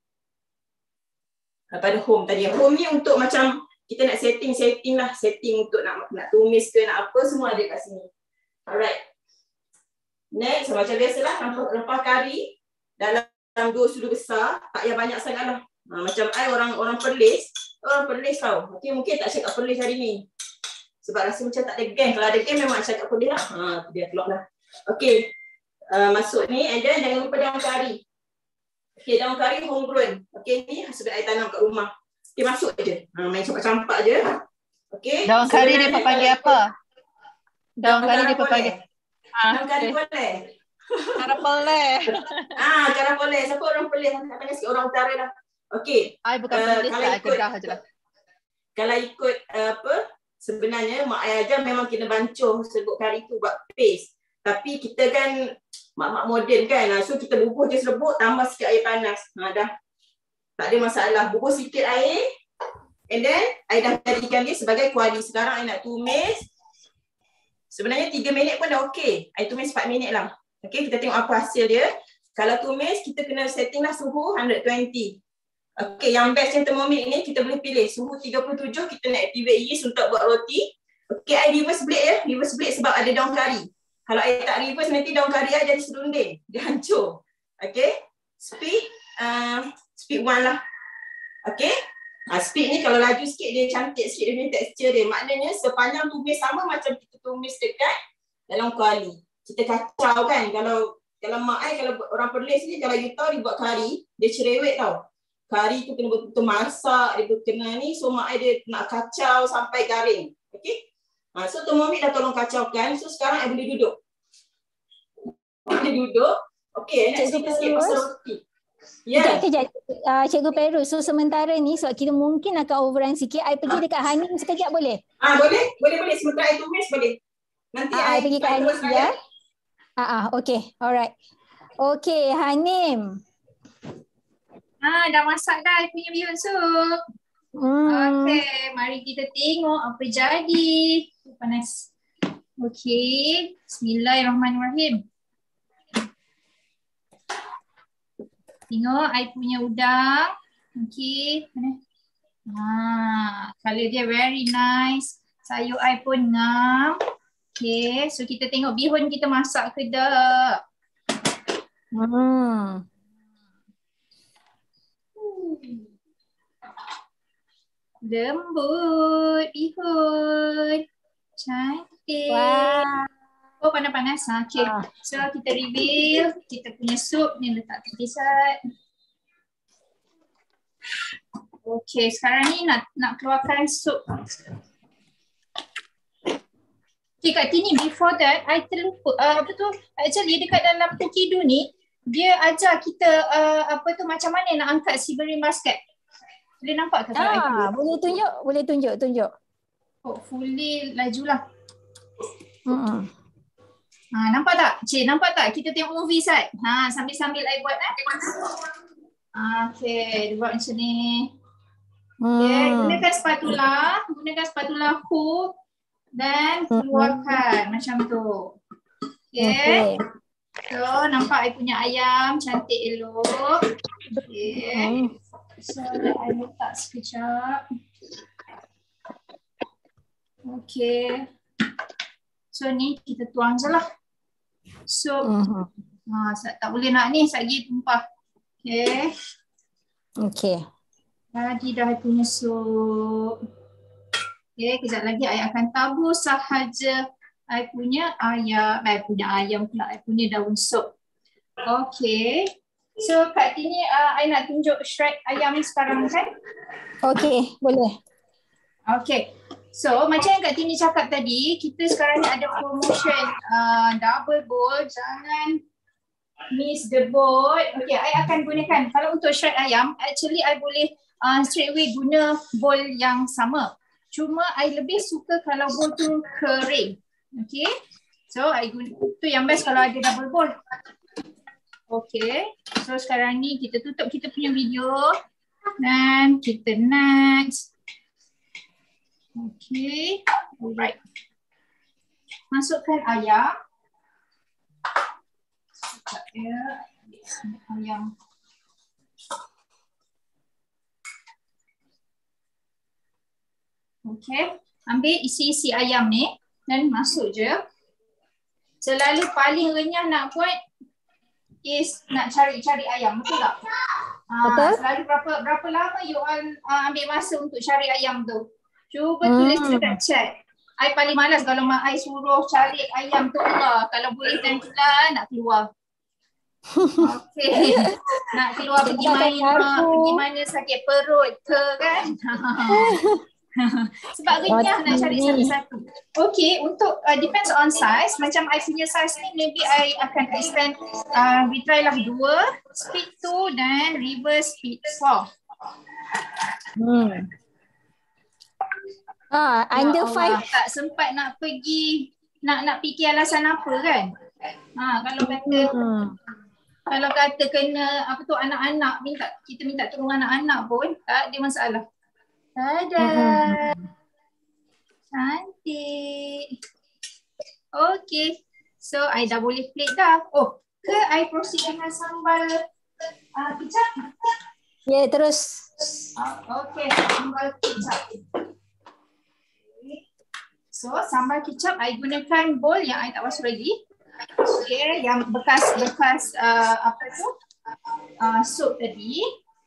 Pada home tadi. Home ni untuk macam kita nak setting lah. Setting untuk nak tumis ke nak apa. Semua ada kat sini. Alright. Next. Macam biasalah. Rempah kari. Dalam 2 sudu besar. Tak payah banyak sangat lah. Macam I orang Perlis. Orang Perlis tau. Okay, mungkin tak cakap Perlis hari ni. Sebab rasa macam tak ada geng. Kalau ada geng memang cakap Perlis lah. Dia keluar lah. Okay. Masuk ni. And then jangan lupa daun kari. Okay, daun kari homegrown. Okay, ni hasil I tanam kat rumah. Okay, masuk je. Main campak-campak je. Okay. Daun kari dia panggil apa? Daun kari dia panggil. Daun kari boleh. Cara peleh. Cara peleh. Siapa orang Perlis? Nak tanya sikit orang utara lah. Okay. I bukan Perlis lah, Kedah je lah. Kalau ikut sebenarnya mak I ajar memang kena bancuh serbuk kari tu buat paste. Tapi kita kan mak-mak moden kan. So kita bubuh je serbuk, tambah sikit air panas. Dah. Tak ada masalah. Bubuh sikit air. And then I dah jadikan dia sebagai kuali. Sekarang I nak tumis. Sebenarnya 3 minit pun dah okey. I tumis 4 minit lah. Okay, kita tengok apa hasil dia. Kalau tumis, kita kena setting lah suhu 120. Okay, yang best yang Thermomix ni kita boleh pilih suhu 37, kita nak activate yeast untuk buat roti. Okay, I reverse blade ya. Reverse blade sebab ada daun kari. Kalau I tak reverse, nanti daun kari I jadi serunding. Dia hancur. Okay, speed 1 lah. Okay, speed ni kalau laju sikit dia cantik sikit dia punya tekstur dia. Maknanya sepanjang tumis sama macam kita tumis dekat dalam kuali. Kita kacau kan. Kalau Kalau mak kalau orang Perlis ni, kalau you tahu dia buat kari, dia cerewet tau. Kari tu kena betul-betul masak, dia kena ni. So mak dia nak kacau sampai garing. Okay. So Thermomix dah tolong kacaukan. So sekarang I boleh duduk. Boleh duduk. Okay, nak cerita sikit pasal roti. Ya. Kejap. Cikgu Peru, so sementara ni sebab kita mungkin akan overrun sikit, I pergi dekat Hanim sekejap boleh? Boleh. Sementara I tumis boleh. Nanti I pergi kat Hanim ya. Okay, alright. Okay, Hanim. Dah masak dah I punya bihun sup. Okay, mari kita tengok apa jadi. Panas. Okay, bismillahirrahmanirrahim. Tengok I punya udang. Okay, color dia very nice. Sayur I pun ngam. Okay, so kita tengok bihun kita masak ke tak. Lembut bihun. Cantik. Wow. Oh, panas-panas. Okay, so kita reveal kita punya sup ni, letak tepi sat. Okay, sekarang ni nak keluarkan sup. Okay, Kak Tini, before that, I terlupa, actually dekat dalam Pukidu ni, dia ajar kita, macam mana nak angkat si berring basket. Boleh nampak ke? Boleh tunjuk. Hopefully, lajulah. Nampak tak? Nampak tak? Kita tengok movie Sat. Sambil-sambil I buat Okay, dia buat macam ni. Okay, gunakan spatula hook dan keluarkan macam tu. Okay. So, nampak I punya ayam cantik elok. Okay. So, I letak sekejap. Okay. So, ni kita tuang je lah. So, tak boleh nak ni, satgi tumpah. Okay. Okay. Jadi dah I punya sup. Okay, kejap lagi I akan tabur sahaja I punya ayam pula, I punya daun sup. Okay. So, Kak Tini, I nak tunjuk shred ayam sekarang kan? Okay, boleh. Okay. So, macam yang Kak Tini cakap tadi, kita sekarang ni ada promotion double bowl, jangan miss the bowl. Okay, I akan gunakan, kalau untuk shred ayam, actually I boleh straight away guna bowl yang sama. Cuma I lebih suka kalau bowl tu kering. Okay, so I guna, tu yang best kalau ada double bowl. Okay, so sekarang ni kita tutup kita punya video dan kita next. Okay, alright. Masukkan ayam. Sekejap ya, ayam. Okay, ambil isi-isi ayam ni dan masuk je. Selalu paling renyah nak buat is nak cari ayam, betul tak? Betul. Selalu berapa lama you ambil masa untuk cari ayam tu? Cuba tulis dekat chat. I paling malas kalau mak I suruh cari ayam tu Allah. Kalau boleh tentulah nak keluar. Okay. Nak keluar pergi mana sakit perut ke kan? Sebab renyah nak cari satu-satu. Okay, untuk depends on size. Macam I punya size ni maybe I akan extend, we try lah 2, speed 2 dan reverse speed 4. Under 5 tak sempat nak pergi, nak fikir alasan apa kan. Kalau kata kena anak-anak kita minta tolong anak-anak pun tak ada masalah. Tada. Cantik. Okay. So I dah boleh plate dah. Oh, ke I proceed dengan sambal kicap? Ya, terus. Okay, sambal kicap. So sambal kicap I gunakan bowl yang I tak basuh lagi. Okay, yang bekas sup tadi.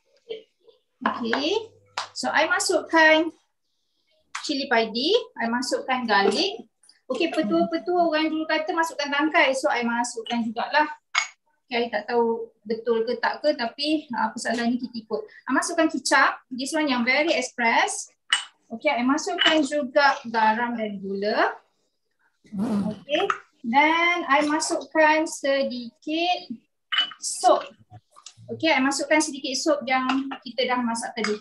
Okay. So I masukkan cili padi, I masukkan garlic. Okay, petua-petua orang dulu kata masukkan tangkai. So I masukkan jugalah. Okay, I tak tahu betul ke tak ke, tapi persoalan ni kita ikut. I masukkan kicap, this one yang very express. Okay, I masukkan juga garam dan gula. Okay, dan I masukkan sedikit sup. Okay, I masukkan sedikit sup yang kita dah masak tadi.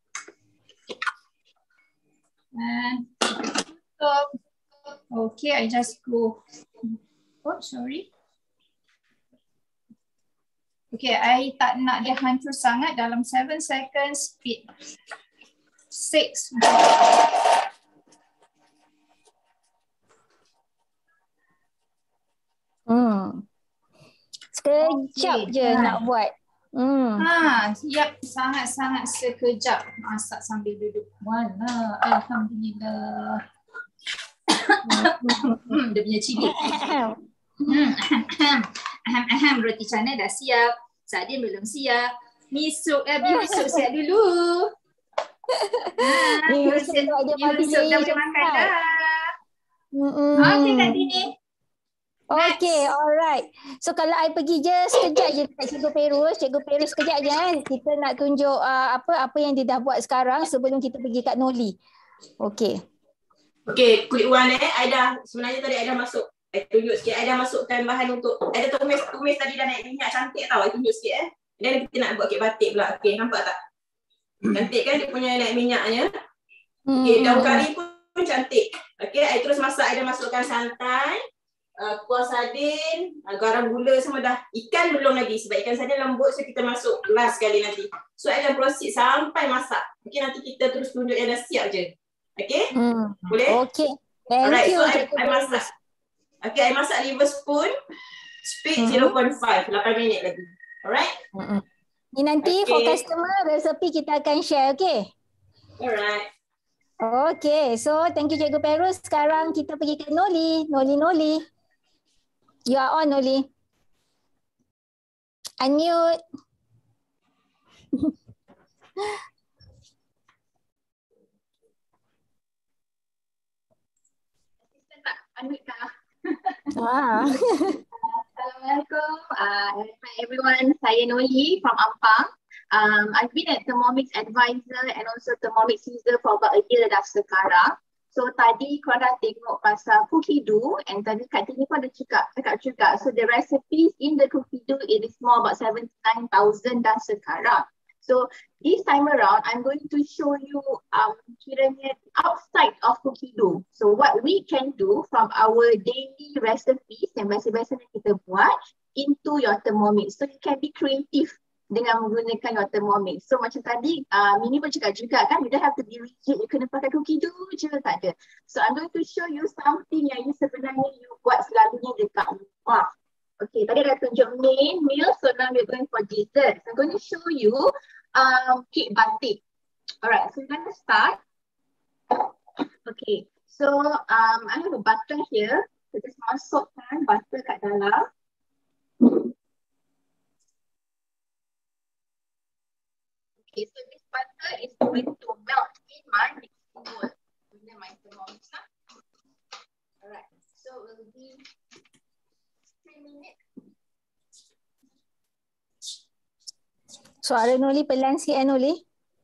And tutup. Okay, I just go. Oh, sorry. Okay, I tak nak dia hancur sangat, dalam 7 seconds, speed 6. Sekejap je nak buat. Siap, sangat-sangat sekejap masak sambil duduk. Mana, alhamdulillah. Dia punya cili. Roti canai dah siap. Sardin belum siap. Misuk siap dulu. Misuk dah boleh makan dah. Okay, Kak Dini. Okay, alright. So kalau I pergi je sekejap je dekat Cikgu Perus sekejap je kan. Kita nak tunjuk apa yang dia dah buat sekarang sebelum kita pergi kat Noli. Okay. Okay, kulit uang sebenarnya tadi I dah masuk. I tunjuk sikit, I dah masukkan bahan untuk, I dah tumis tadi dah naik minyak cantik tau, I tunjuk sikit Dan kita nak buat kek batik pula. Okay, nampak tak? Cantik kan dia punya naik minyaknya. Okay, daun kari pun cantik. Okay, I terus masak, I dah masukkan santan, kuah sardin, garam gula semua dah. Ikan belum lagi sebab ikan sardin lembut, so kita masuk last sekali nanti. So I akan proceed sampai masak. Okay, nanti kita terus tunjuk yang dah siap je. Okay? Boleh? Okay. Thank you. Alright, so I masak. Okay, I masak liver spoon, speed 0.5, 8 minit lagi. Alright? Ni nanti for customer, resepi kita akan share, okay? Alright. Okay, so thank you Cikgu Perus. Sekarang kita pergi ke Noli. Noli. You are on, Noli. Unmute. Assalamualaikum. Hi everyone. Saya Noli from Ampang. I've been at Thermomix advisor and also Thermomix user for about a year dah sekarang. So tadi korang dah tengok pasal cookie dough and tadi Kak Tini pun ada cakap juga. So the recipes in the cookie dough, it is more about 79,000 dah sekarang. So this time around, I'm going to show you kiranya outside of cookie dough. So what we can do from our daily recipes yang biasa-biasa kita buat into your Thermomix. So you can be creative dengan menggunakan your Thermomix. So macam tadi, Mini pun cakap juga kan, you don't have to be rigid, you kena pakai cookie dough je, tak ada. So I'm going to show you something yang you sebenarnya you buat selalunya dekat rumah. Okay, tadi dah tunjuk main meal, so now we're going for dessert. So I'm going to show you cake batik. Alright, so we're going to start. Okay, so I have a butter here. So just masukkan butter kat dalam. Okay, so this butter is going to melt in my mixing bowl. Guna my Thermomix lah. Alright, so it will be 3 minutes. Suara Noli pelan sikit Noli.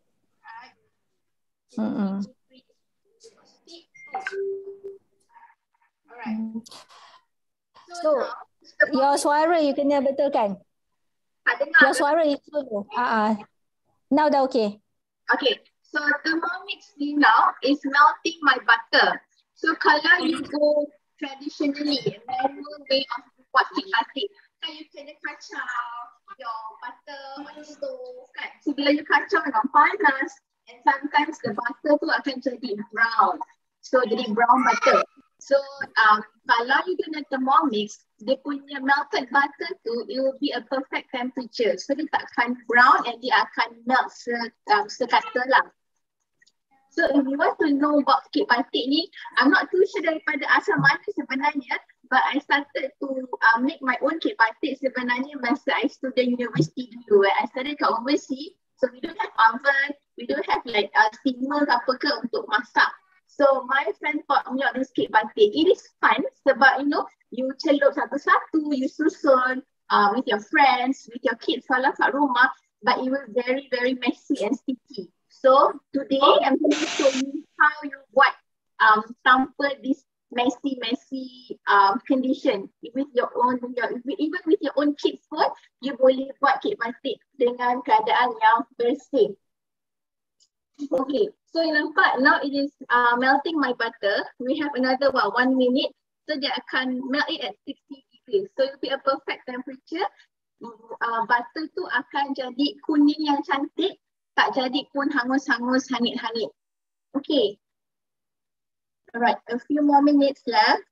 Alright. So your suara you kena betulkan. Your suara itu tu. Now dah okay. Okay, so Thermomix ni now is melting my butter. So kalau you go traditionally, manual way of buat cake batik, kan you kena kacau your butter on the stove kan. So bila you kacau memang panas and sometimes the butter tu akan jadi brown. So jadi brown butter. So kalau you guna Thermomix, dia punya melted butter tu, it will be a perfect temperature. So dia takkan brown and dia akan melt sekata lah. So if you want to know about cake batik ni, I'm not too sure daripada asal mana sebenarnya, but I started to make my own cake batik sebenarnya masa I student university dulu. I studied kat overseas, so we don't have oven, we don't have like steamer ke apa ke untuk masak. So my friend taught me about this cake batik. It is fun sebab you know, you celup satu-satu, you susun with your friends, with your kids kalau kat rumah, but it will very, very messy and sticky. So today I'm going to show you how you buat tanpa this messy condition with your own, even with your own kids pun, you boleh buat kek batik dengan keadaan yang bersih. Okay, so you nampak now it is melting my butter. We have another 1 minute, so dia akan melt it at 60 degrees. So it will be a perfect temperature. Butter tu akan jadi kuning yang cantik, tak jadi pun hangus-hangus, hangit-hangit. Okay. Alright, a few more minutes left.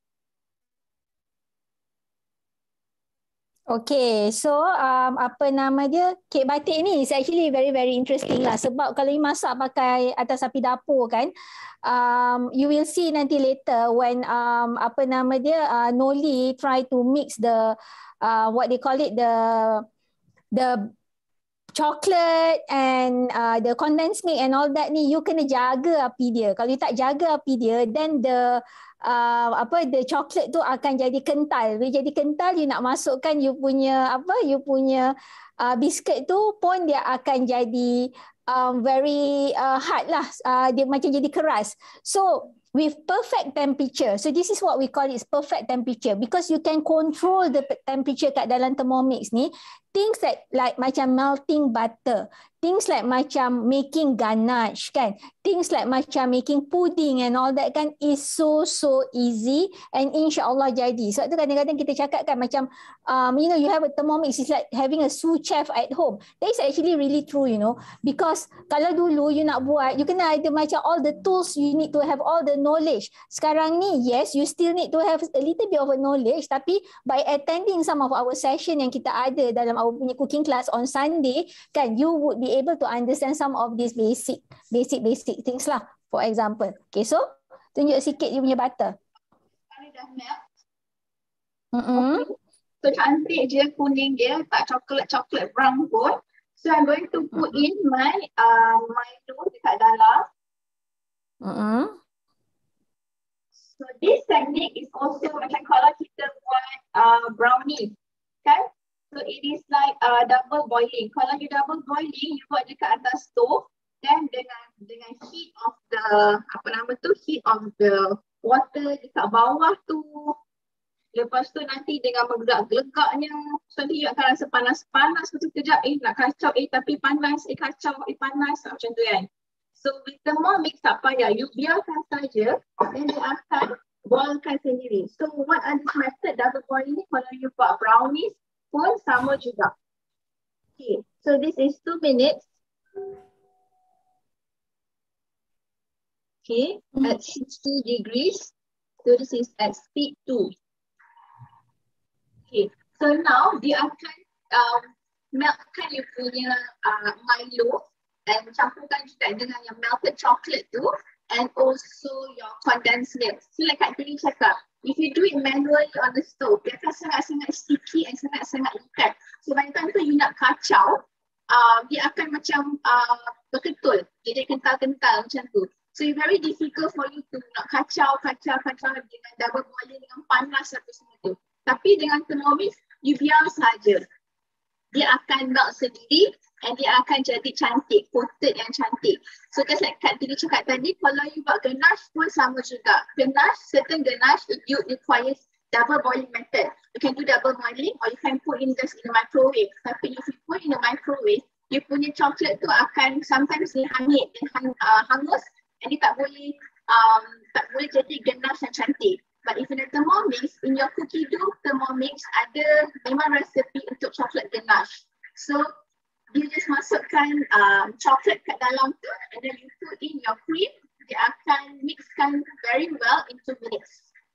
Okay, so apa nama dia, kek batik ni is actually very very interesting lah, sebab kalau you masak pakai atas api dapur kan, you will see nanti later when apa nama dia, Noli try to mix the what they call it, the chocolate and the condensed milk and all that ni, you kena jaga api dia. Kalau you tak jaga api dia, then the chocolate tu akan jadi kental. Bila jadi kental, you nak masukkan you punya biscuit tu pun dia akan jadi very hard lah. Dia macam jadi keras. So with perfect temperature, so this is what we call it, perfect temperature, because you can control the temperature kat dalam Thermomix ni. Things like macam melting butter, things like macam making ganache kan, things like macam making pudding and all that kan, is so easy and insyaAllah jadi. Sebab tu kadang-kadang kita cakap kan macam you have a Thermomix, it's like having a sous chef at home. That is actually really true, because kalau dulu you nak buat, you kena ada macam all the tools, you need to have all the knowledge. Sekarang ni, yes, you still need to have a little bit of a knowledge, tapi by attending some of our session yang kita ada dalam our punya cooking class on Sunday kan, you would be able to understand some of these basic things lah. For example, okay, so tunjuk sikit you punya butter. Ini dah melt. Okay. So cantik je kuning dia, tak chocolate brown pun. So I'm going to put in my Milo dekat dalam. So this technique is also macam kalau kita buat brownie, kan? So it is like double boiling. Kalau you double boiling, you buat dekat atas stove, then dengan heat of the heat of the water dekat bawah tu. Lepas tu nanti dengan menggerak-gelegaknya, so nanti you akan rasa panas-panas sekejap, nak kacau, tapi panas, kacau, panas, macam tu kan. So with Thermomix tak payah, you biarkan saja, then dia akan boilkan sendiri. So what are this method double boiling? Kalau you buat brownies pun sama juga. Okay, so this is 2 minutes. Okay, at 60 degrees. So this is at speed 2. Okay, so now dia akan meltkan you punya Milo and campurkan juga dengan yang melted chocolate tu and also your condensed milk. So like Kak Tini cakap, if you do it manually on the stove, dia akan sangat-sangat sticky and sangat-sangat ikat. So by the time tu you nak kacau, dia akan macam berketul. Dia kental-kental macam tu. So it's very difficult for you to nak kacau dengan double boiling, dengan panas apa semua tu. Tapi dengan Thermomix, you biar saja. Dia akan melt sendiri and dia akan jadi cantik, coated yang cantik. So just like Kak Tini cakap tadi, kalau you buat ganache pun sama juga. Certain ganache, it requires double boiling method. You can do double boiling or you can put in just in the microwave. Tapi if you put in the microwave, you punya chocolate tu akan sometimes dia hangit dan hangus and dia tak boleh jadi ganache yang cantik. But if in a Thermomix, in your cookie dough Thermomix ada memang resepi untuk chocolate ganache. So you just masukkan chocolate kat dalam tu and then you put in your cream. Dia akan mixkan very well in 2 minutes.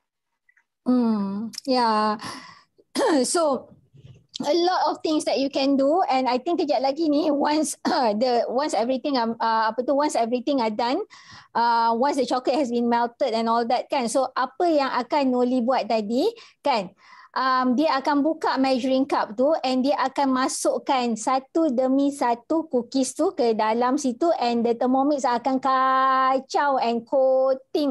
Yeah. So a lot of things that you can do, and I think kejap lagi ni once everything are done, once the chocolate has been melted and all that kan, so apa yang akan Noli buat tadi kan, dia akan buka measuring cup tu and dia akan masukkan satu demi satu cookies tu ke dalam situ and the Thermomix akan kacau and coating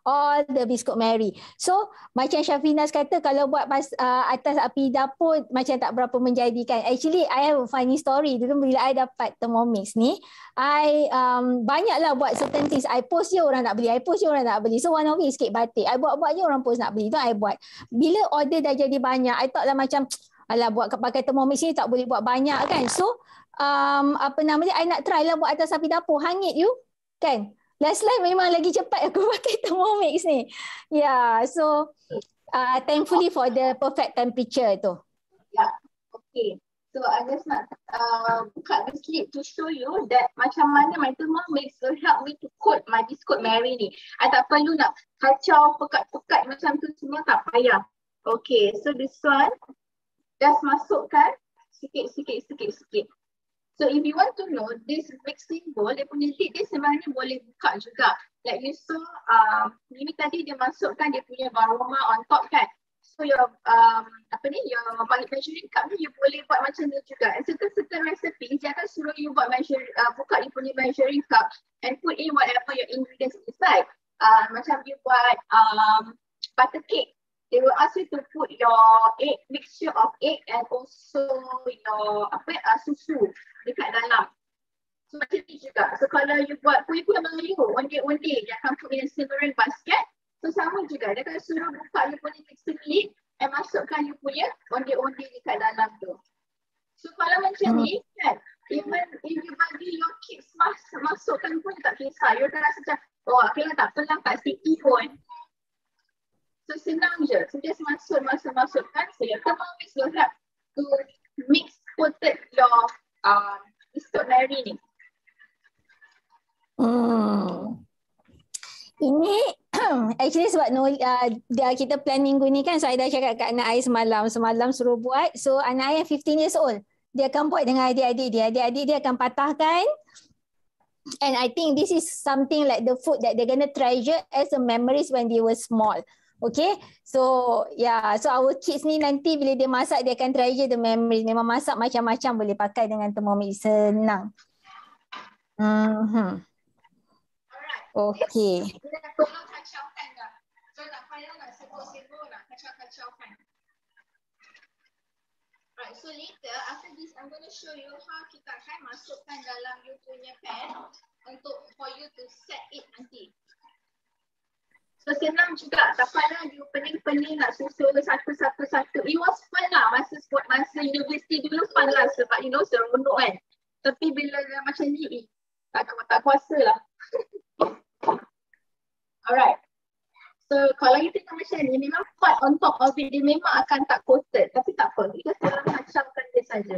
all the biskut Mary. So macam Syafinas kata kalau buat atas api dapur macam tak berapa menjadikan. Actually I have a funny story. Dulu bila I dapat Thermomix ni, I banyaklah buat certain things. I post je orang nak beli, I post je orang nak beli. So one of it sikit batik. I buat je orang post nak beli. Tu I buat. Bila order dah jadi banyak, I thought lah macam alah buat pakai Thermomix ni tak boleh buat banyak kan. So apa nama dia, I nak try lah buat atas api dapur. Hangit you kan. Last life memang lagi cepat aku pakai Thermomix ni. Yeah, so thankfully for the perfect temperature tu. Yeah, okay. So I just nak buka the slip to show you that macam mana my Thermomix will help me to coat my biskut Mary ni. I tak perlu nak kacau, pekat-pekat macam tu semua, tak payah. Okay, so this one just masukkan sikit. So if you want to know this mixing bowl, dia punya lid dia sebenarnya boleh buka juga. Like you saw, Mimi tadi dia masukkan dia punya aroma on top kan. So your your measuring cup ni you boleh buat macam ni juga. And certain recipes dia akan suruh you buat buka you punya measuring cup and put in whatever your ingredients inside. Macam you buat butter cake. They will ask you to put your mixture of egg and also your susu dekat dalam. So macam ni juga. So kalau you buat kuih-kuih Melayu, onde-onde, dia akan put in a simmering basket. So sama juga. Dia akan suruh buka you punya mixing lid and masukkan you punya onde-onde dekat dalam tu. So kalau macam ni kan, even if you bagi your kids masukkan pun tak kisah. You akan rasa macam, oh akhirnya tak pelang kat sticky pun. So senang je. So just masukkan. So your Thermomix will help to mix coated your biskut Mary ni. Ini actually sebab kita plan minggu ni kan, so I dah cakap kat anak I semalam suruh buat. So anak I yang 15 years old, dia akan buat dengan adik-adik dia akan patahkan. And I think this is something like the food that they're gonna treasure as a memories when they were small. Okay, so so our kids ni nanti bila dia masak dia akan treasure the memories. Memang masak macam-macam boleh pakai dengan Thermomix, senang. Okay. Tolong kacaukan dah. So tak payah nak sibuk-sibuk nak kacau-kacaukan. Right, so later after this I'm going to show you how kita akan masukkan dalam you punya pan for you to set it nanti. So senang juga, tak payah you pening-pening nak susun satu-satu. It was fun lah masa universiti dulu, fun lah sebab seronok kan. Tapi bila macam ni, tak kuasa lah. Alright. So kalau you tengok macam ni, memang part on top of it dia memang akan tak coated. Tapi tak apa, kita tolong kacaukan dia saja.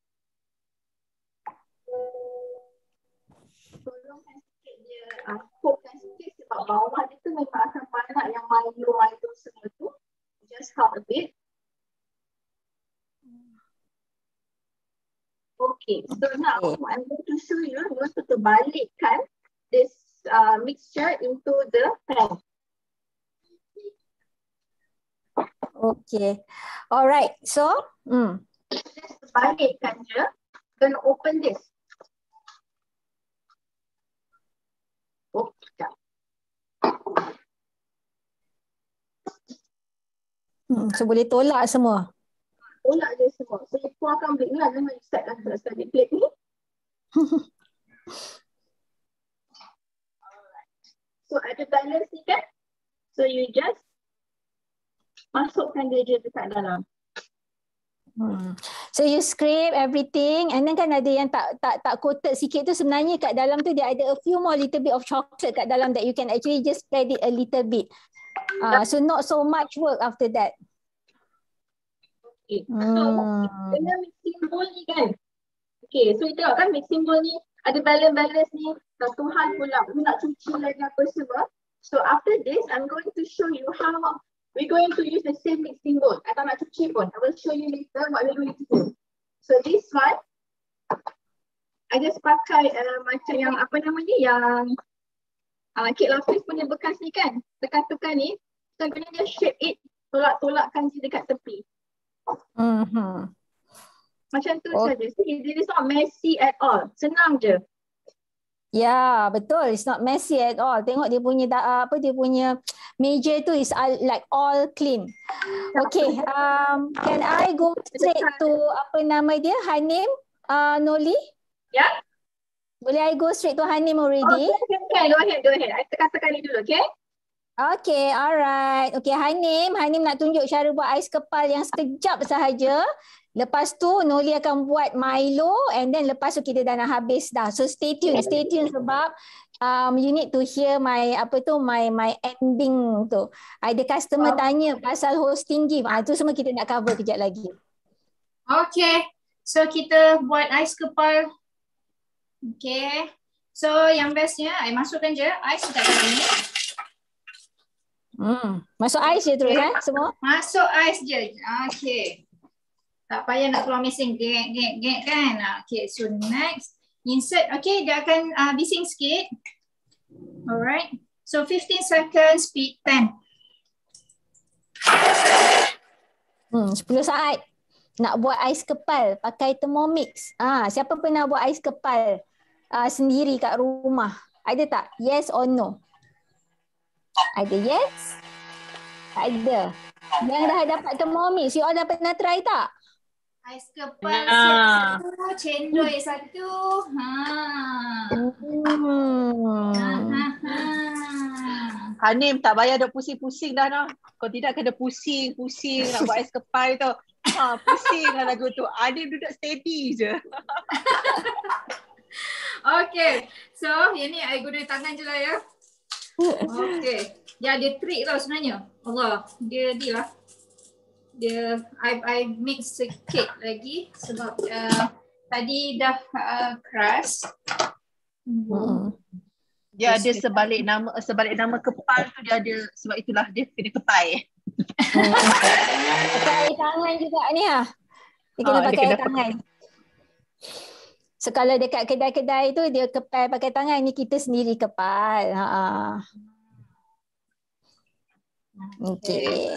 Tolongkan sikit dia, coatkan sikit sebab bawah dia tu memang akan banyak yang Milo semua tu. Just help a bit. Okay, so now I'm going to show you to balikkan this mixture into the pan. Okay, alright. So, just balikkan je. Then open this. Okay. So boleh tolak semua. Tolak je semua. So you keluarkan plate ni lah. Jangan you set lah di plate ni. So ada balance ni kan. So you just masukkan dia je dekat dalam. So you scrape everything and then kan ada yang tak coated sikit tu, sebenarnya kat dalam tu dia ada a few more little bit of chocolate kat dalam that you can actually just spread it a little bit. So not so much work after that. Okay. So dengan mixing bowl ni kan. Okay, so you tengok kan mixing bowl ni ada balance ni. Satu hal pula, you nak cuci lagi apa semua. So after this, I'm going to show you how we're going to use the same mixing bowl. I tak nak cuci pun. I will show you later what we're going to do. So this one, I just pakai macam yang apa nama ni, yang kek lapis punya bekas ni kan. Tekan-tekan ni. So I'm going to just shape it, tolak-tolakkan je dekat tepi. Macam tu saja. So this is not messy at all. Senang je. Ya, betul. It's not messy at all. Tengok dia punya dia punya meja tu is like all clean. Okay, can I go straight to apa nama dia? Hanim, Noli? Ya. Boleh I go straight to Hanim already? Okay, go ahead. I tekan sekali dulu, okay? Okay, alright. Okay, Hanim nak tunjuk cara buat ais kepal yang sekejap sahaja. Lepas tu Noli akan buat Milo and then lepas tu kita dah nak habis dah. So stay tune sebab you need to hear my my ending tu. Ada customer tanya pasal hosting gift. Tu semua kita nak cover kejap lagi. Okay. So kita buat ais kepal. Okay. So yang bestnya I masukkan je ais kat dalam ni. Masuk ais je terus semua. Masuk ais je. Okay. Tak payah nak keluar mesin gek kan. Okay, so next insert. Okay, dia akan bising sikit. Alright. So 15 seconds, speed 10. 10 saat nak buat ais kepal pakai Thermomix. Siapa pernah buat ais kepal sendiri kat rumah? Ada tak? Yes or no? Ada yes? Ada. Yang dah dapat Thermomix, you all dah pernah try tak? Ais kepal siap satu, cendol satu. Hanim tak payah duk pusing-pusing dah noh. Kau tidak kena pusing nak buat ais kepal tu. Pusing lah lagu tu. Hanim duduk steady je. Okay. So yang ni I guna tangan je lah ya. Okay. Dia ada trik tau sebenarnya. Allah. Dia lah. I mix sikit lagi sebab tadi dah keras. Dia ada sebalik nama kepal tu dia ada, sebab itulah dia kena kepai. Pakai tangan juga ni Dia kena pakai tangan. So kalau dekat kedai-kedai tu dia kepal pakai tangan, ni kita sendiri kepal. Okay.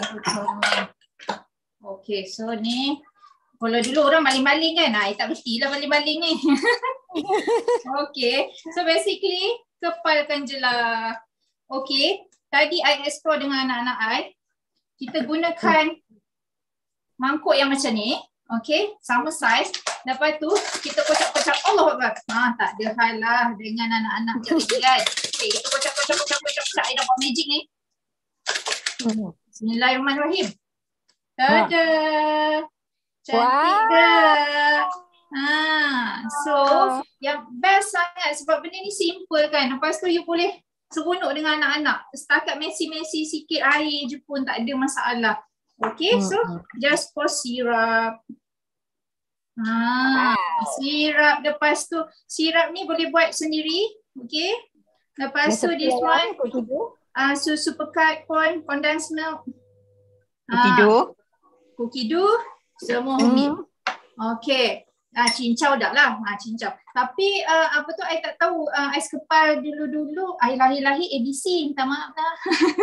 Okay, so ni kalau dulu orang baling-baling kan, tak mestilah baling-baling ni. Okay, so basically kepalkan je lah. Okay, tadi I explore dengan anak-anak I. Kita gunakan mangkuk yang macam ni. Okay, sama size. Lepas tu kita kocak-kocak. Allah Akbar. Tak ada hal lah dengan anak-anak jadi kan. Okay, kita kocak-kocak. I dah buat magic ni. Bismillahirrahmanirrahim. Tada! Cantik tak? So yang best sangat sebab benda ni simple kan. Lepas tu you boleh seronok dengan anak-anak. Setakat messy sikit air je pun tak ada masalah. Okay, so just pour syrup. Syrup. Lepas tu syrup ni boleh buat sendiri. Okay. Lepas tu this one susu pekat pun, condensed milk. Cookie dough, semua homemade. Okay. Cincau dah lah. Cincau. Tapi I tak tahu ais kepal dulu-dulu I lahir-lahir ABC. Minta maaf dah.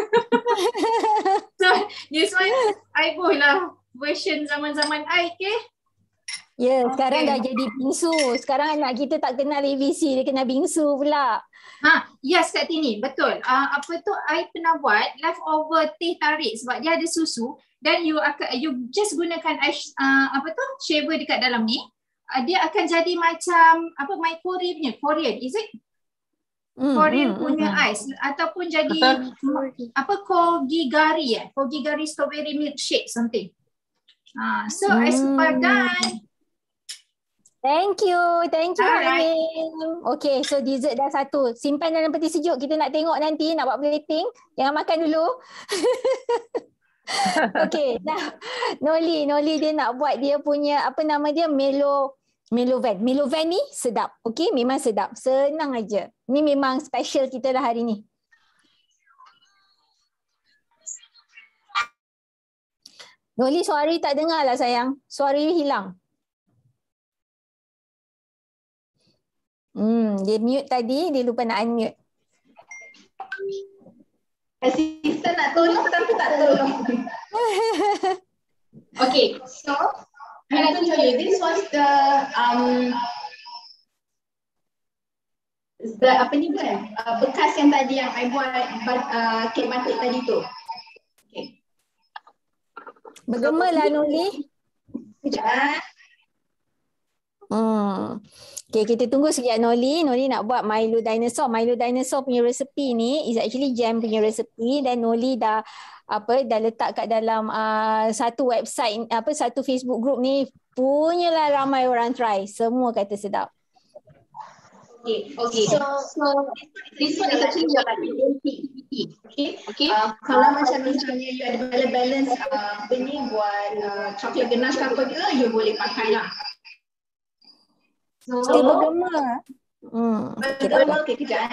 So this one I boleh lah version zaman-zaman I, okay? Ya, sekarang dah jadi bingsu. Sekarang anak kita tak kenal ABC, dia kenal bingsu pula. Yes Kak Tini, betul. I pernah buat leftover teh tarik sebab dia ada susu dan you just gunakan shaver dekat dalam ni. Dia akan jadi macam my Korean, is it? Korean punya ais ataupun jadi kogigari strawberry milkshake something. So ais kepal done. Thank you Hanim. Okay, so dessert dah satu. Simpan dalam peti sejuk. Kita nak tengok nanti, nak buat plating. Jangan makan dulu. Okay, Noli dia nak buat dia punya Melovan. Melovan ni sedap. Okay, memang sedap. Senang aja. Ni memang special kita dah hari ni. Noli, suara tak dengar lah sayang. Suara hilang. Dia mute tadi, dia lupa nak unmute. Assistant nak tolong tapi tak tolong. Okay, so I nak tunjuk you. This was the apa ni kan? Bekas yang tadi yang I buat kek batik tadi tu. Okay. Bergema lah Noli. Sekejap. Okay, kita tunggu sekejap Noli. Noli nak buat Milo Dinosaur. Milo Dinosaur punya resepi ni is actually jam punya resepi dan Noli dah letak kat dalam satu website, satu Facebook group ni, punyalah ramai orang try. Semua kata sedap. Okay. So this one is actually your activity. Okay. Kalau macam misalnya you ada balance apa ni buat coklat ganache ke apa ke, you boleh pakai lah. So dia bergema. Bergema kejap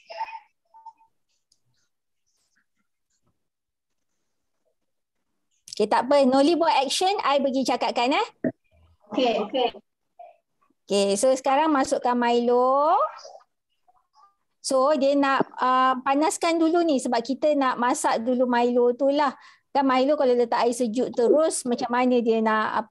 Okay, tak apa. Noli buat action, I bagi cakapkan Okay. Okay, so sekarang masukkan Milo. So dia nak panaskan dulu ni sebab kita nak masak dulu Milo tu lah. Kan Milo kalau letak air sejuk terus macam mana dia nak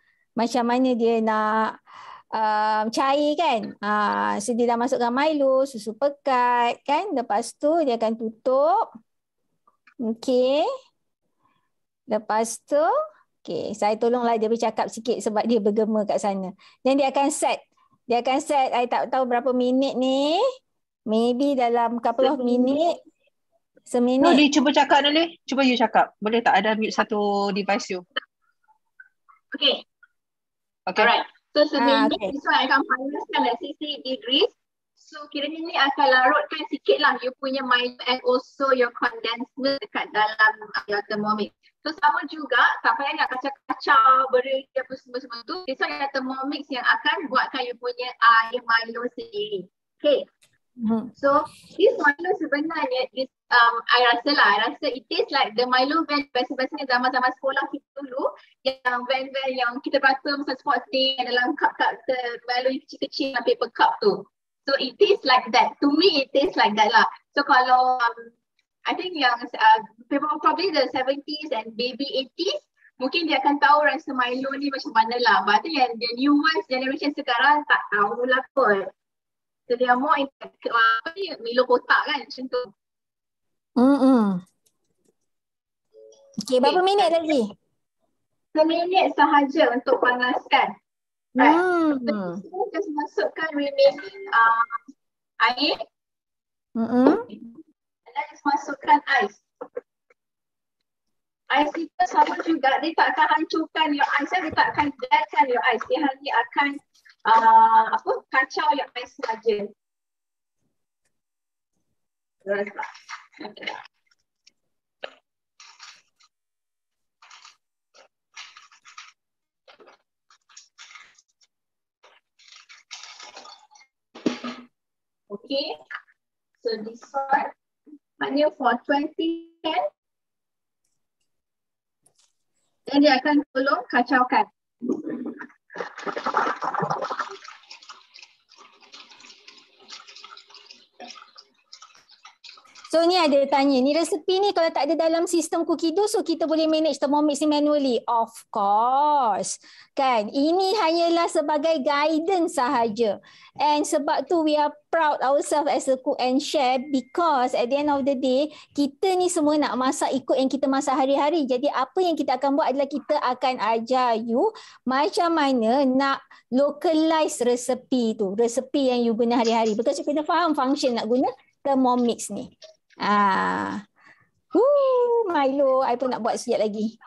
cair kan. So dia dah masukkan Milo, susu pekat kan. Lepas tu dia akan tutup. Okay. Lepas tu, okay, saya tolonglah dia bercakap sikit sebab dia bergema kat sana. Dan dia akan set. I tak tahu berapa minit ni. Maybe dalam couple of minit. Seminit. Noli, cuba cakap Noli. Cuba you cakap. Boleh tak ada mute satu device you? Okay. Alright. So seminit so I akan panaskan at 60 degrees. So kiranya ni akan larutkan sikit lah you punya Milo and also your condensed milk dekat dalam your Thermomix. So sama juga, tak payah nak kacau-kacau, beri apa semua-semua tu. This one your Thermomix yang akan buatkan you punya air Milo sendiri. Okay. So this Milo sebenarnya is, I rasa it tastes like the Milo van biasa-biasanya zaman-zaman sekolah kita dulu, yang van-van yang kita rasa masa sports day yang dalam cup-cup Milo yang kecil-kecil dalam paper cup tu. So it tastes like that. To me it tastes like that lah. So kalau I think yang probably the 70s and maybe 80s, mungkin dia akan tahu rasa Milo ni macam mana lah. But I think yang the new ones, generation sekarang tak tahu lah kot. So they are more Milo kotak kan macam tu. Okay, berapa minit lagi? Seminit sahaja untuk panaskan. Right. So just masukkan remaining air. And then just masukkan ais. Ais itu sama juga, dia tak akan hancurkan your ais, dia tak akan deadkan your ais. Dia hanya akan kacau your ais saja. Okay, so this one hanya for 20 kan. Dan dia akan tolong kacaukan. So ni ada tanya, ni resepi ni kalau tak ada dalam sistem Cookido, so kita boleh manage Thermomix ni manually? Of course. Kan? Ini hanyalah sebagai guidance sahaja. And sebab tu we are proud ourselves as a cook and chef because at the end of the day, kita ni semua nak masak ikut yang kita masak hari-hari. Jadi apa yang kita akan buat adalah kita akan ajar you macam mana nak localize resepi tu. Resepi yang you guna hari-hari. Because you kena faham function nak guna Thermomix ni. Milo, I pun nak buat sekejap lagi.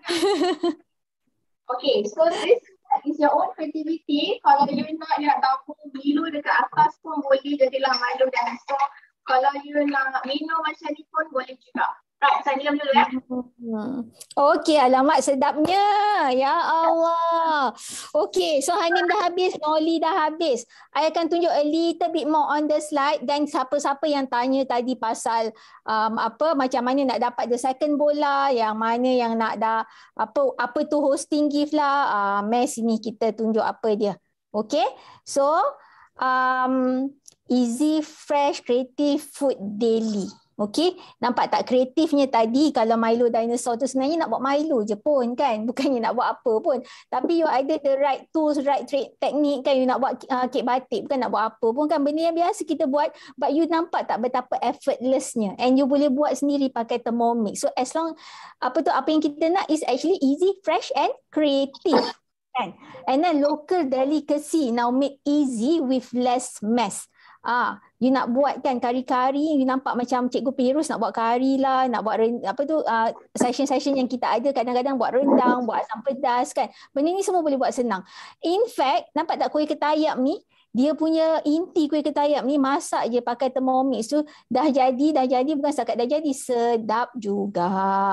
Okay, so this is your own creativity. Kalau you nak tabung Milo dekat atas pun boleh jadilah Milo Dinosaur. Kalau you nak minum macam ni pun boleh juga. Right, saya minum dulu ya. Okey, alamak sedapnya. Ya Allah. Okey, so Hanim dah habis, Noli dah habis. I akan tunjuk a little bit more on the slide dan siapa-siapa yang tanya tadi pasal macam mana nak dapat the second bola, yang mana yang nak apa tu hosting gift lah. Mes ni kita tunjuk apa dia. Okey. So Easy Fresh Creative Food Daily. Okay, nampak tak kreatifnya tadi? Kalau Milo dinosaur tu sebenarnya nak buat Milo je pun kan, bukannya nak buat apa pun. Tapi you ada the right tools, right technique kan, you nak buat kek batik, bukan nak buat apa pun kan, benda yang biasa kita buat, but you nampak tak betapa effortlessnya, and you boleh buat sendiri pakai Thermomix. So as long apa yang kita nak is actually easy, fresh and creative kan. And then local delicacy now made easy with less mess. You nak buat kan kari-kari, you nampak macam Cikgu Pirus nak buat kari lah, nak buat session-session yang kita ada kadang-kadang buat rendang, buat asam pedas kan. Benda ni semua boleh buat senang. In fact, nampak tak kuih ketayap ni? Dia punya inti kuih ketayap ni masak je pakai Thermomix tu dah jadi bukan setakat dah jadi, sedap juga.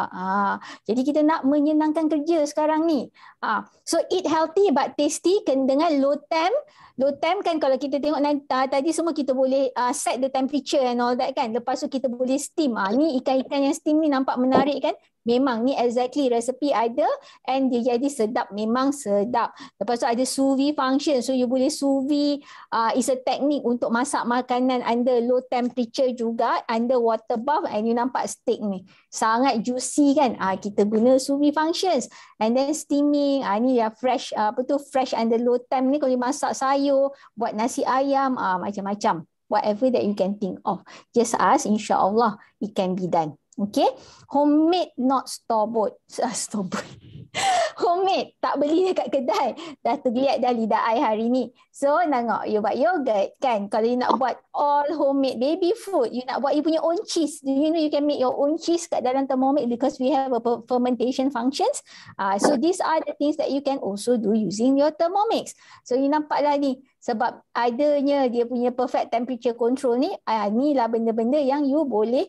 Jadi kita nak menyenangkan kerja sekarang ni. So eat healthy but tasty dengan low temp. Low temp kan kalau kita tengok tadi semua kita boleh set the temperature and all that kan. Lepas tu kita boleh steam. Ni ikan-ikan yang steam ni nampak menarik kan. Memang ni exactly resepi ada and dia jadi sedap, memang sedap. Lepas tu ada sous vide function, so you boleh sous vide. Is a technique untuk masak makanan under low temperature juga, under water bath, and you nampak steak ni sangat juicy kan. Kita guna sous vide functions and then steaming. Ni ya fresh, fresh under low temp ni kalau masak sayur, buat nasi ayam, macam-macam. Whatever that you can think of, just ask, insya-Allah it can be done. Okay, homemade not store-bought. Store-bought. Homemade, tak beli dekat kedai. Dah tergeliat dah lidah I hari ni. So, tengok, you buat yogurt kan. Kalau you nak buat all homemade baby food, you nak buat you punya own cheese. Do you know you can make your own cheese kat dalam Thermomix because we have a fermentation functions. So, these are the things that you can also do using your Thermomix. So, you nampak lah ni. Sebab adanya dia punya perfect temperature control ni, inilah benda-benda yang you boleh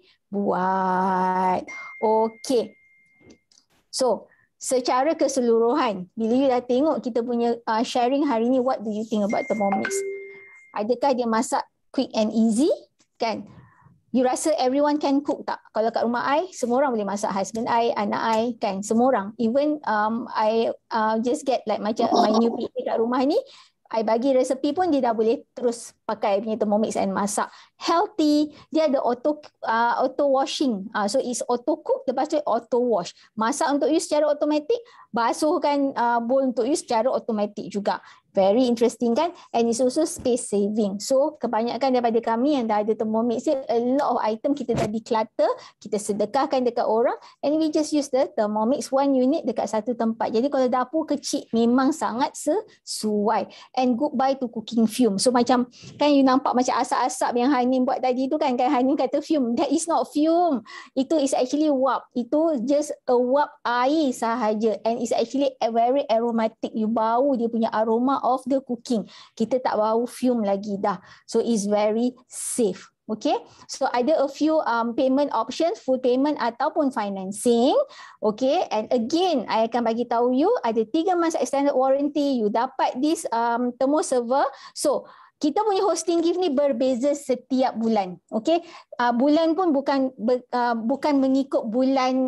buat. Okay. So, secara keseluruhan, bila you dah tengok kita punya sharing hari ni, what do you think about Thermomix? Adakah dia masak quick and easy? Kan? You rasa everyone can cook tak? Kalau kat rumah I, semua orang boleh masak. Husband I, anak I, kan? Semua orang. Even I just get like macam my new PA kat rumah ni, I bagi resepi pun dia dah boleh terus pakai punya Thermomix and masak. Healthy, dia ada auto washing. So it's auto cook, lepas tu auto wash. Masak untuk you secara automatik, basuhkan bowl untuk you secara automatik juga. Very interesting kan? And it's also space saving. So kebanyakan daripada kami yang dah ada Thermomix, a lot of item kita dah declutter, kita sedekahkan dekat orang, and we just use the Thermomix one unit dekat satu tempat. Jadi kalau dapur kecil memang sangat sesuai. And goodbye to cooking fume. So macam kan you nampak macam asap-asap yang Hanim buat tadi tu kan Hanim kata fume. That is not fume. Itu is actually wap. Itu just a wap air sahaja, and it's actually a very aromatic. You bau dia punya aroma of the cooking. Kita tak bau fume lagi dah. So it's very safe. Okay, so ada a few payment options, full payment ataupun financing. Okay, and again, I akan bagi tahu you ada 3 months extended warranty. You dapat this thermo server. So kita punya hosting gift ni berbeza setiap bulan. Okay, bulan pun bukan mengikut bulan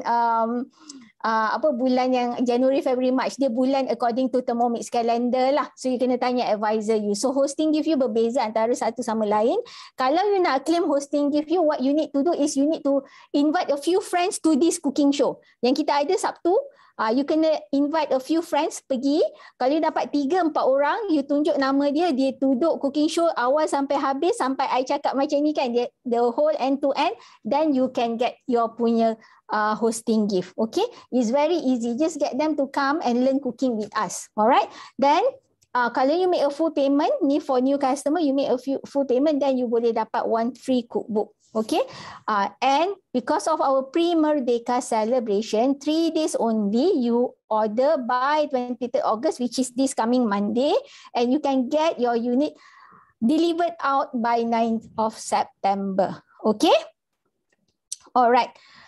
bulan yang January, February, March. Dia bulan according to Thermomix calendar lah. So you kena tanya advisor you. So hosting gift you berbeza antara satu sama lain. Kalau you nak claim hosting gift you, what you need to do is you need to invite a few friends to this cooking show. Yang kita ada Sabtu, you kena invite a few friends pergi. Kalau you dapat 3-4 orang, you tunjuk nama dia, dia duduk cooking show awal sampai habis, sampai I cakap macam ni kan, dia the whole end to end, then you can get your punya hosting gift. Okay, it's very easy. Just get them to come and learn cooking with us. Alright, then kalau you make a full payment ni for new customer, you make a full payment, then you boleh dapat 1 free cookbook. Okay, and because of our pre-Merdeka celebration, 3 days only, you order by 23rd August, which is this coming Monday, and you can get your unit delivered out by 9th of September. Okay, alright.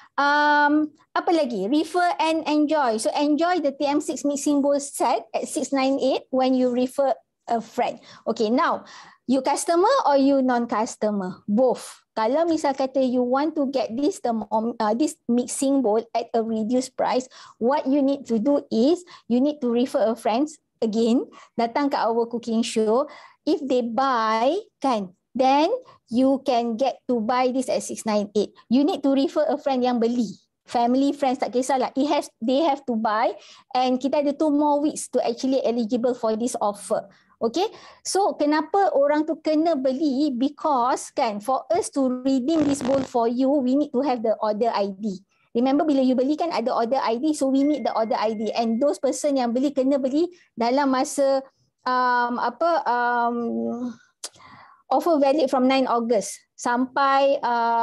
Apa lagi? Refer and enjoy. So enjoy the TM6 mixing bowl set at 698 when you refer a friend. Okay, now you customer or you non-customer? Both. Kalau misal kata you want to get this mixing bowl at a reduced price, what you need to do is you need to refer a friend again, datang ke our cooking show. If they buy, kan, then you can get to buy this at 698. You need to refer a friend yang beli. Family, friends, tak kisahlah. They have to buy, and kita ada 2 more weeks to actually eligible for this offer. Okay, so kenapa orang tu kena beli? Because kan, for us to redeem this bowl for you, we need to have the order ID. Remember bila you beli kan ada order ID, so we need the order ID, and those person yang beli kena beli dalam masa offer valid from 9 August sampai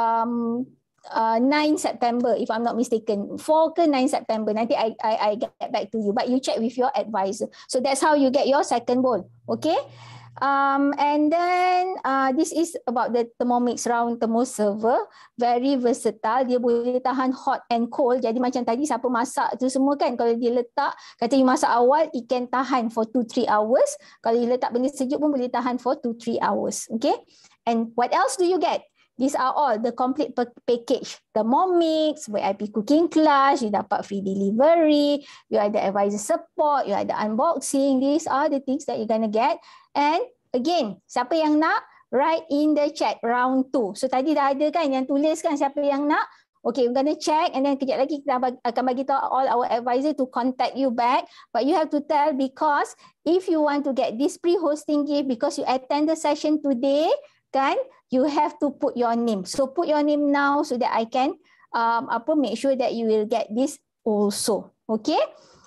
9 September if I'm not mistaken. 4 ke 9 September. Nanti I get back to you. But you check with your advisor. So that's how you get your second bowl. Okay. And then this is about the Thermomix round thermoserver. Very versatile. Dia boleh tahan hot and cold. Jadi macam tadi siapa masak tu semua kan, kalau dia letak, kata you masak awal, it can tahan for 2-3 hours. Kalau you letak benda sejuk pun boleh tahan for 2-3 hours. Okay. And what else do you get? These are all the complete package. Thermomix, VIP cooking class, you dapat free delivery, you ada advisor support, you ada unboxing. These are the things that you're gonna get. And again, siapa yang nak, write in the chat round 2. So tadi dah ada kan yang tulis kan siapa yang nak. Okay, we're gonna check, and then kejap lagi kita akan bagi tahu all our advisor to contact you back. But you have to tell, because if you want to get this pre-hosting gift because you attend the session today, kan, you have to put your name. So put your name now so that I can make sure that you will get this also. Okay.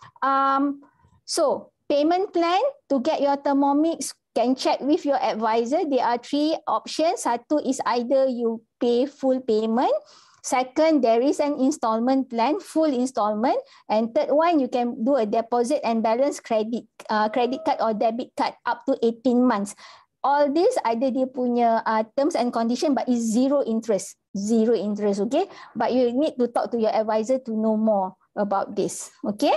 So payment plan to get your Thermomix, can check with your advisor. There are 3 options. Satu is either you pay full payment. Second, there is an installment plan, full installment. And third one, you can do a deposit and balance credit card or debit card up to 18 months. All this ada dia punya terms and condition, but it's zero interest, okay? But you need to talk to your advisor to know more about this, okay?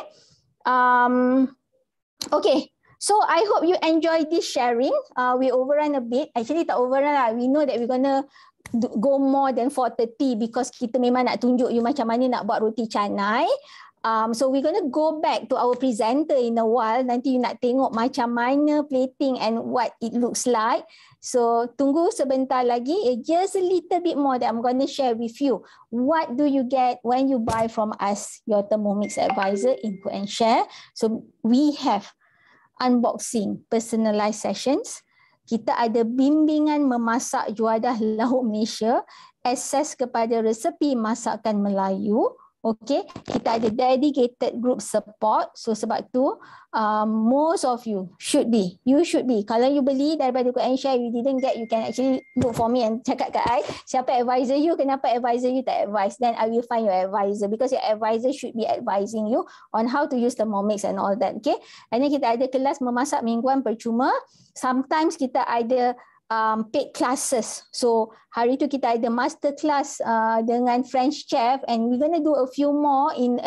Okay, so I hope you enjoy this sharing. We overrun a bit. Actually tak overrun lah. We know that we're gonna go more than 4:30 because kita memang nak tunjuk you macam mana nak buat roti canai. So we're going to go back to our presenter in a while. Nanti you nak tengok macam mana plating and what it looks like. So tunggu sebentar lagi. Just a little bit more that I'm going to share with you. What do you get when you buy from us, your Thermomix advisor, Input and Share. So we have unboxing personalized sessions. Kita ada bimbingan memasak juadah lauk Malaysia. Akses kepada resepi masakan Melayu. Okay, kita ada dedicated group support. So sebab tu most of you should be. Kalau you beli daripada Input and Share, you didn't get, you can actually look for me and cakap kat I, siapa advisor you, kenapa advisor you tak advise, then I will find your advisor, because your advisor should be advising you on how to use the Thermomix and all that. Okay, and then kita ada kelas memasak mingguan percuma. Sometimes kita ada paid classes. So hari tu kita ada master class dengan French chef, and we're gonna do a few more in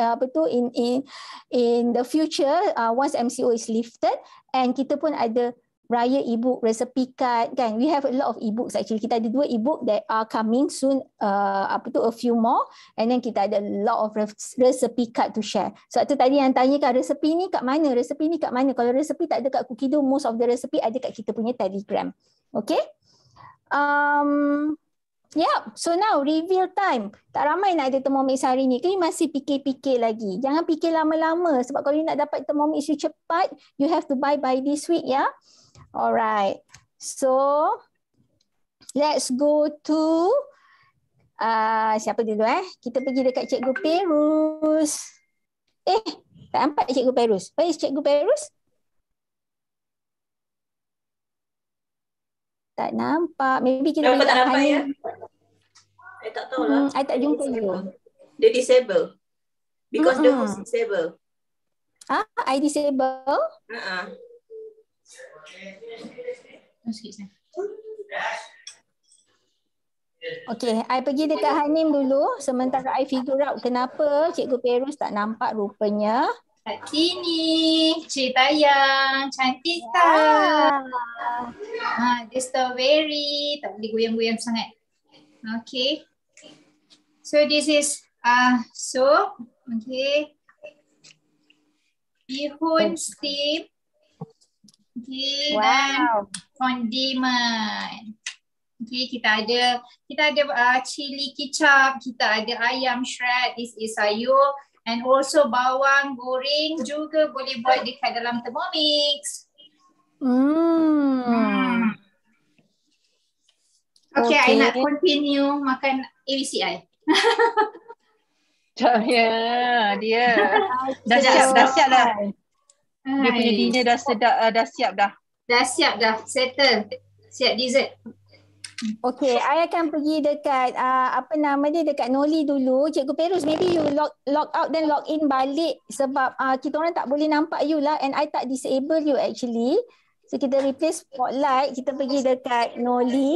the future once MCO is lifted. And kita pun ada raya ebook recipe card kan. We have a lot of ebooks actually. Kita ada 2 ebook that are coming soon, a few more, and then kita ada a lot of recipe card to share. So tu tadi yang tanyakan resepi ni kat mana? Kalau resepi tak ada kat Cookido, most of the recipe ada kat kita punya Telegram. Okay. Yeah, so now reveal time. Tak ramai nak ada Thermomix hari ni. Kau masih fikir-fikir lagi. Jangan fikir lama-lama, sebab kalau you nak dapat Thermomix you cepat, you have to buy by this week, ya. Alright. So let's go to siapa dulu Kita pergi dekat Cikgu Perus. Tak nampak Cikgu Perus. Where is Cikgu Perus? Tak nampak. Maybe kita kenapa tak nampak ya? I tak tahu lah. I tak jumpa you. Dia disable. Because the host disable. I disable? Okay, I pergi dekat Hanim dulu. Sementara I figure out kenapa Cikgu Perus tak nampak rupanya. Ini Cik Tayang, cantik tak? Dia strawberry, tak boleh goyang-goyang sangat. Okay. So this is soup. Okay. Bihun steam. Okay. Wow. Dan condiment. Okay, kita ada chili kicap, kita ada ayam shred, this is sayur, and also bawang goreng juga boleh buat dekat dalam Thermomix. Okay, I nak continue makan ABCI. Dia dah siap dah. Dia punya dinner dah siap dah. Dah siap dah, settle. Siap dessert. Okay, I akan pergi dekat dekat Noli dulu. Cikgu Perus, maybe you log out dan log in balik sebab kita orang tak boleh nampak you lah, and I tak disable you actually. So kita replace spotlight, kita pergi dekat Noli.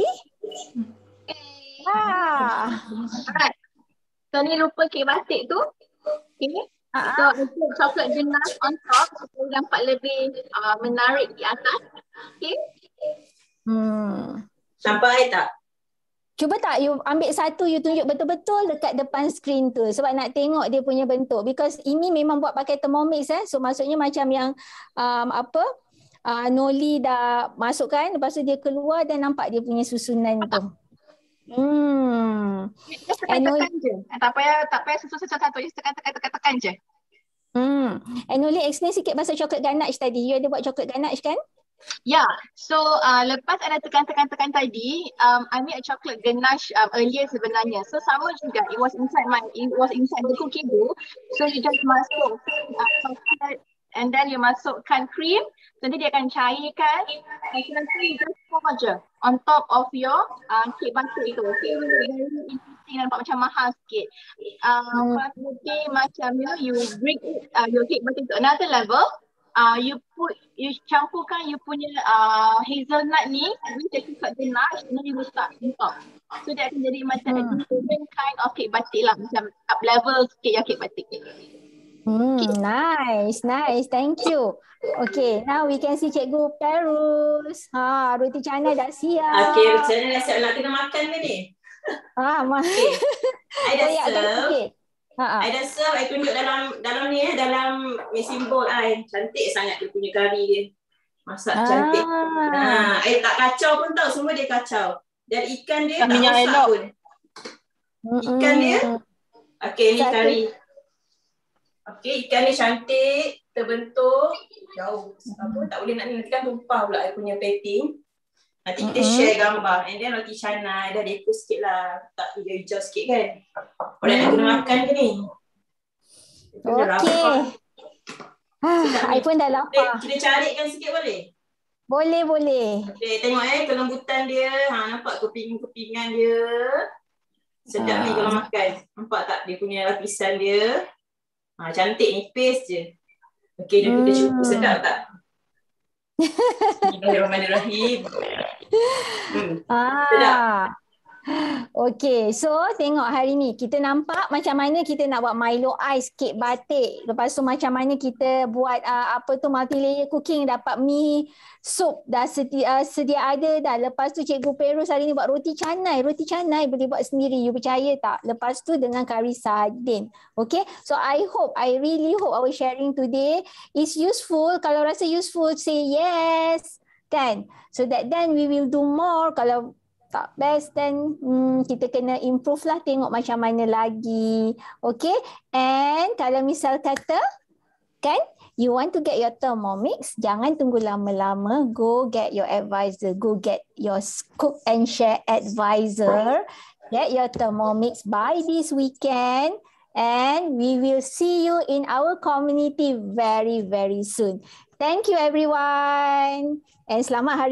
Alright. So ni lupa kek batik tu. Okay. So untuk coklat ganache on top supaya nampak lebih menarik di atas. Okay. Sampai tak? Cuba tak you ambil satu, you tunjuk betul-betul dekat depan skrin tu sebab nak tengok dia punya bentuk, because ini memang buat pakai Thermomix so maksudnya macam yang Noli dah masukkan, lepas tu dia keluar dan nampak dia punya susunan tu. Just tekan je. Tak payah susun satu-satu, just tekan je. And Noli explain sikit pasal coklat ganache tadi. You ada buat coklat ganache kan? Yeah, so lepas ada tekan tadi, I made a chocolate ganache earlier sebenarnya. So sama juga, it was inside the cookie dough. So you just masuk chocolate and then you masukkan cream. Nanti dia akan cairkan. Nanti you just pour je on top of your cake batik itu. Okay, very interesting, nampak macam mahal sikit. Lebih macam you bring your cake batik to another level. You campurkan you punya hazelnut ni with the chocolate ganache, then you letak on top. So dia akan jadi macam a different kind of cake batik lah, macam up level sikit yang cake batik. Nice. Thank you. Okay, now we can see Cikgu Perus. Roti canai dah siap. Okay, roti canai dah siap. Nak kena makan ke ni? Okay. I dah serve. I dah serve, I tunjuk dalam ni dalam mixing bowl I. Cantik sangat dia punya kari dia. Masak cantik. I tak kacau pun tau, semua dia kacau. Dan ikan dia tak masak pun. Ikan dia. Okay, ni kari. Okay, ikan ni cantik, terbentuk. Jauh. Tak boleh nanti kan tumpah pula I punya plating. Nanti kita share gambar. And then roti canai dah dekor sikit lah. Tak hijau-hijau sikit kan. Orang nak kena makan ke ni? Okay. I pun dah lapar. Kita carikan sikit boleh? Boleh. Okay, tengok kelembutan dia. Nampak keping-kepingan dia. Sedap ni kalau makan. Nampak tak dia punya lapisan dia? Cantik, nipis je. Okay, jom kita cuba. Sedap tak? Bismillahirrahmanirrahim. Sedap. Okay, so tengok hari ni kita nampak macam mana kita nak buat Milo ice cake batik. Lepas tu macam mana kita buat multi layer cooking, dapat mie sup dah sedia ada dah. Lepas tu Cikgu Perus hari ni buat roti canai. Roti canai boleh buat sendiri, you percaya tak? Lepas tu dengan kari sardin. Okay, so I really hope our sharing today is useful. Kalau rasa useful, say yes. Kan? So that then we will do more. Kalau tak best, then kita kena improve lah, tengok macam mana lagi. Okay, and kalau misal kata kan you want to get your Thermomix, jangan tunggu lama-lama, go get your advisor, go get your Cook and Share advisor, get your Thermomix by this weekend, and we will see you in our community very, very soon. Thank you everyone, and selamat hari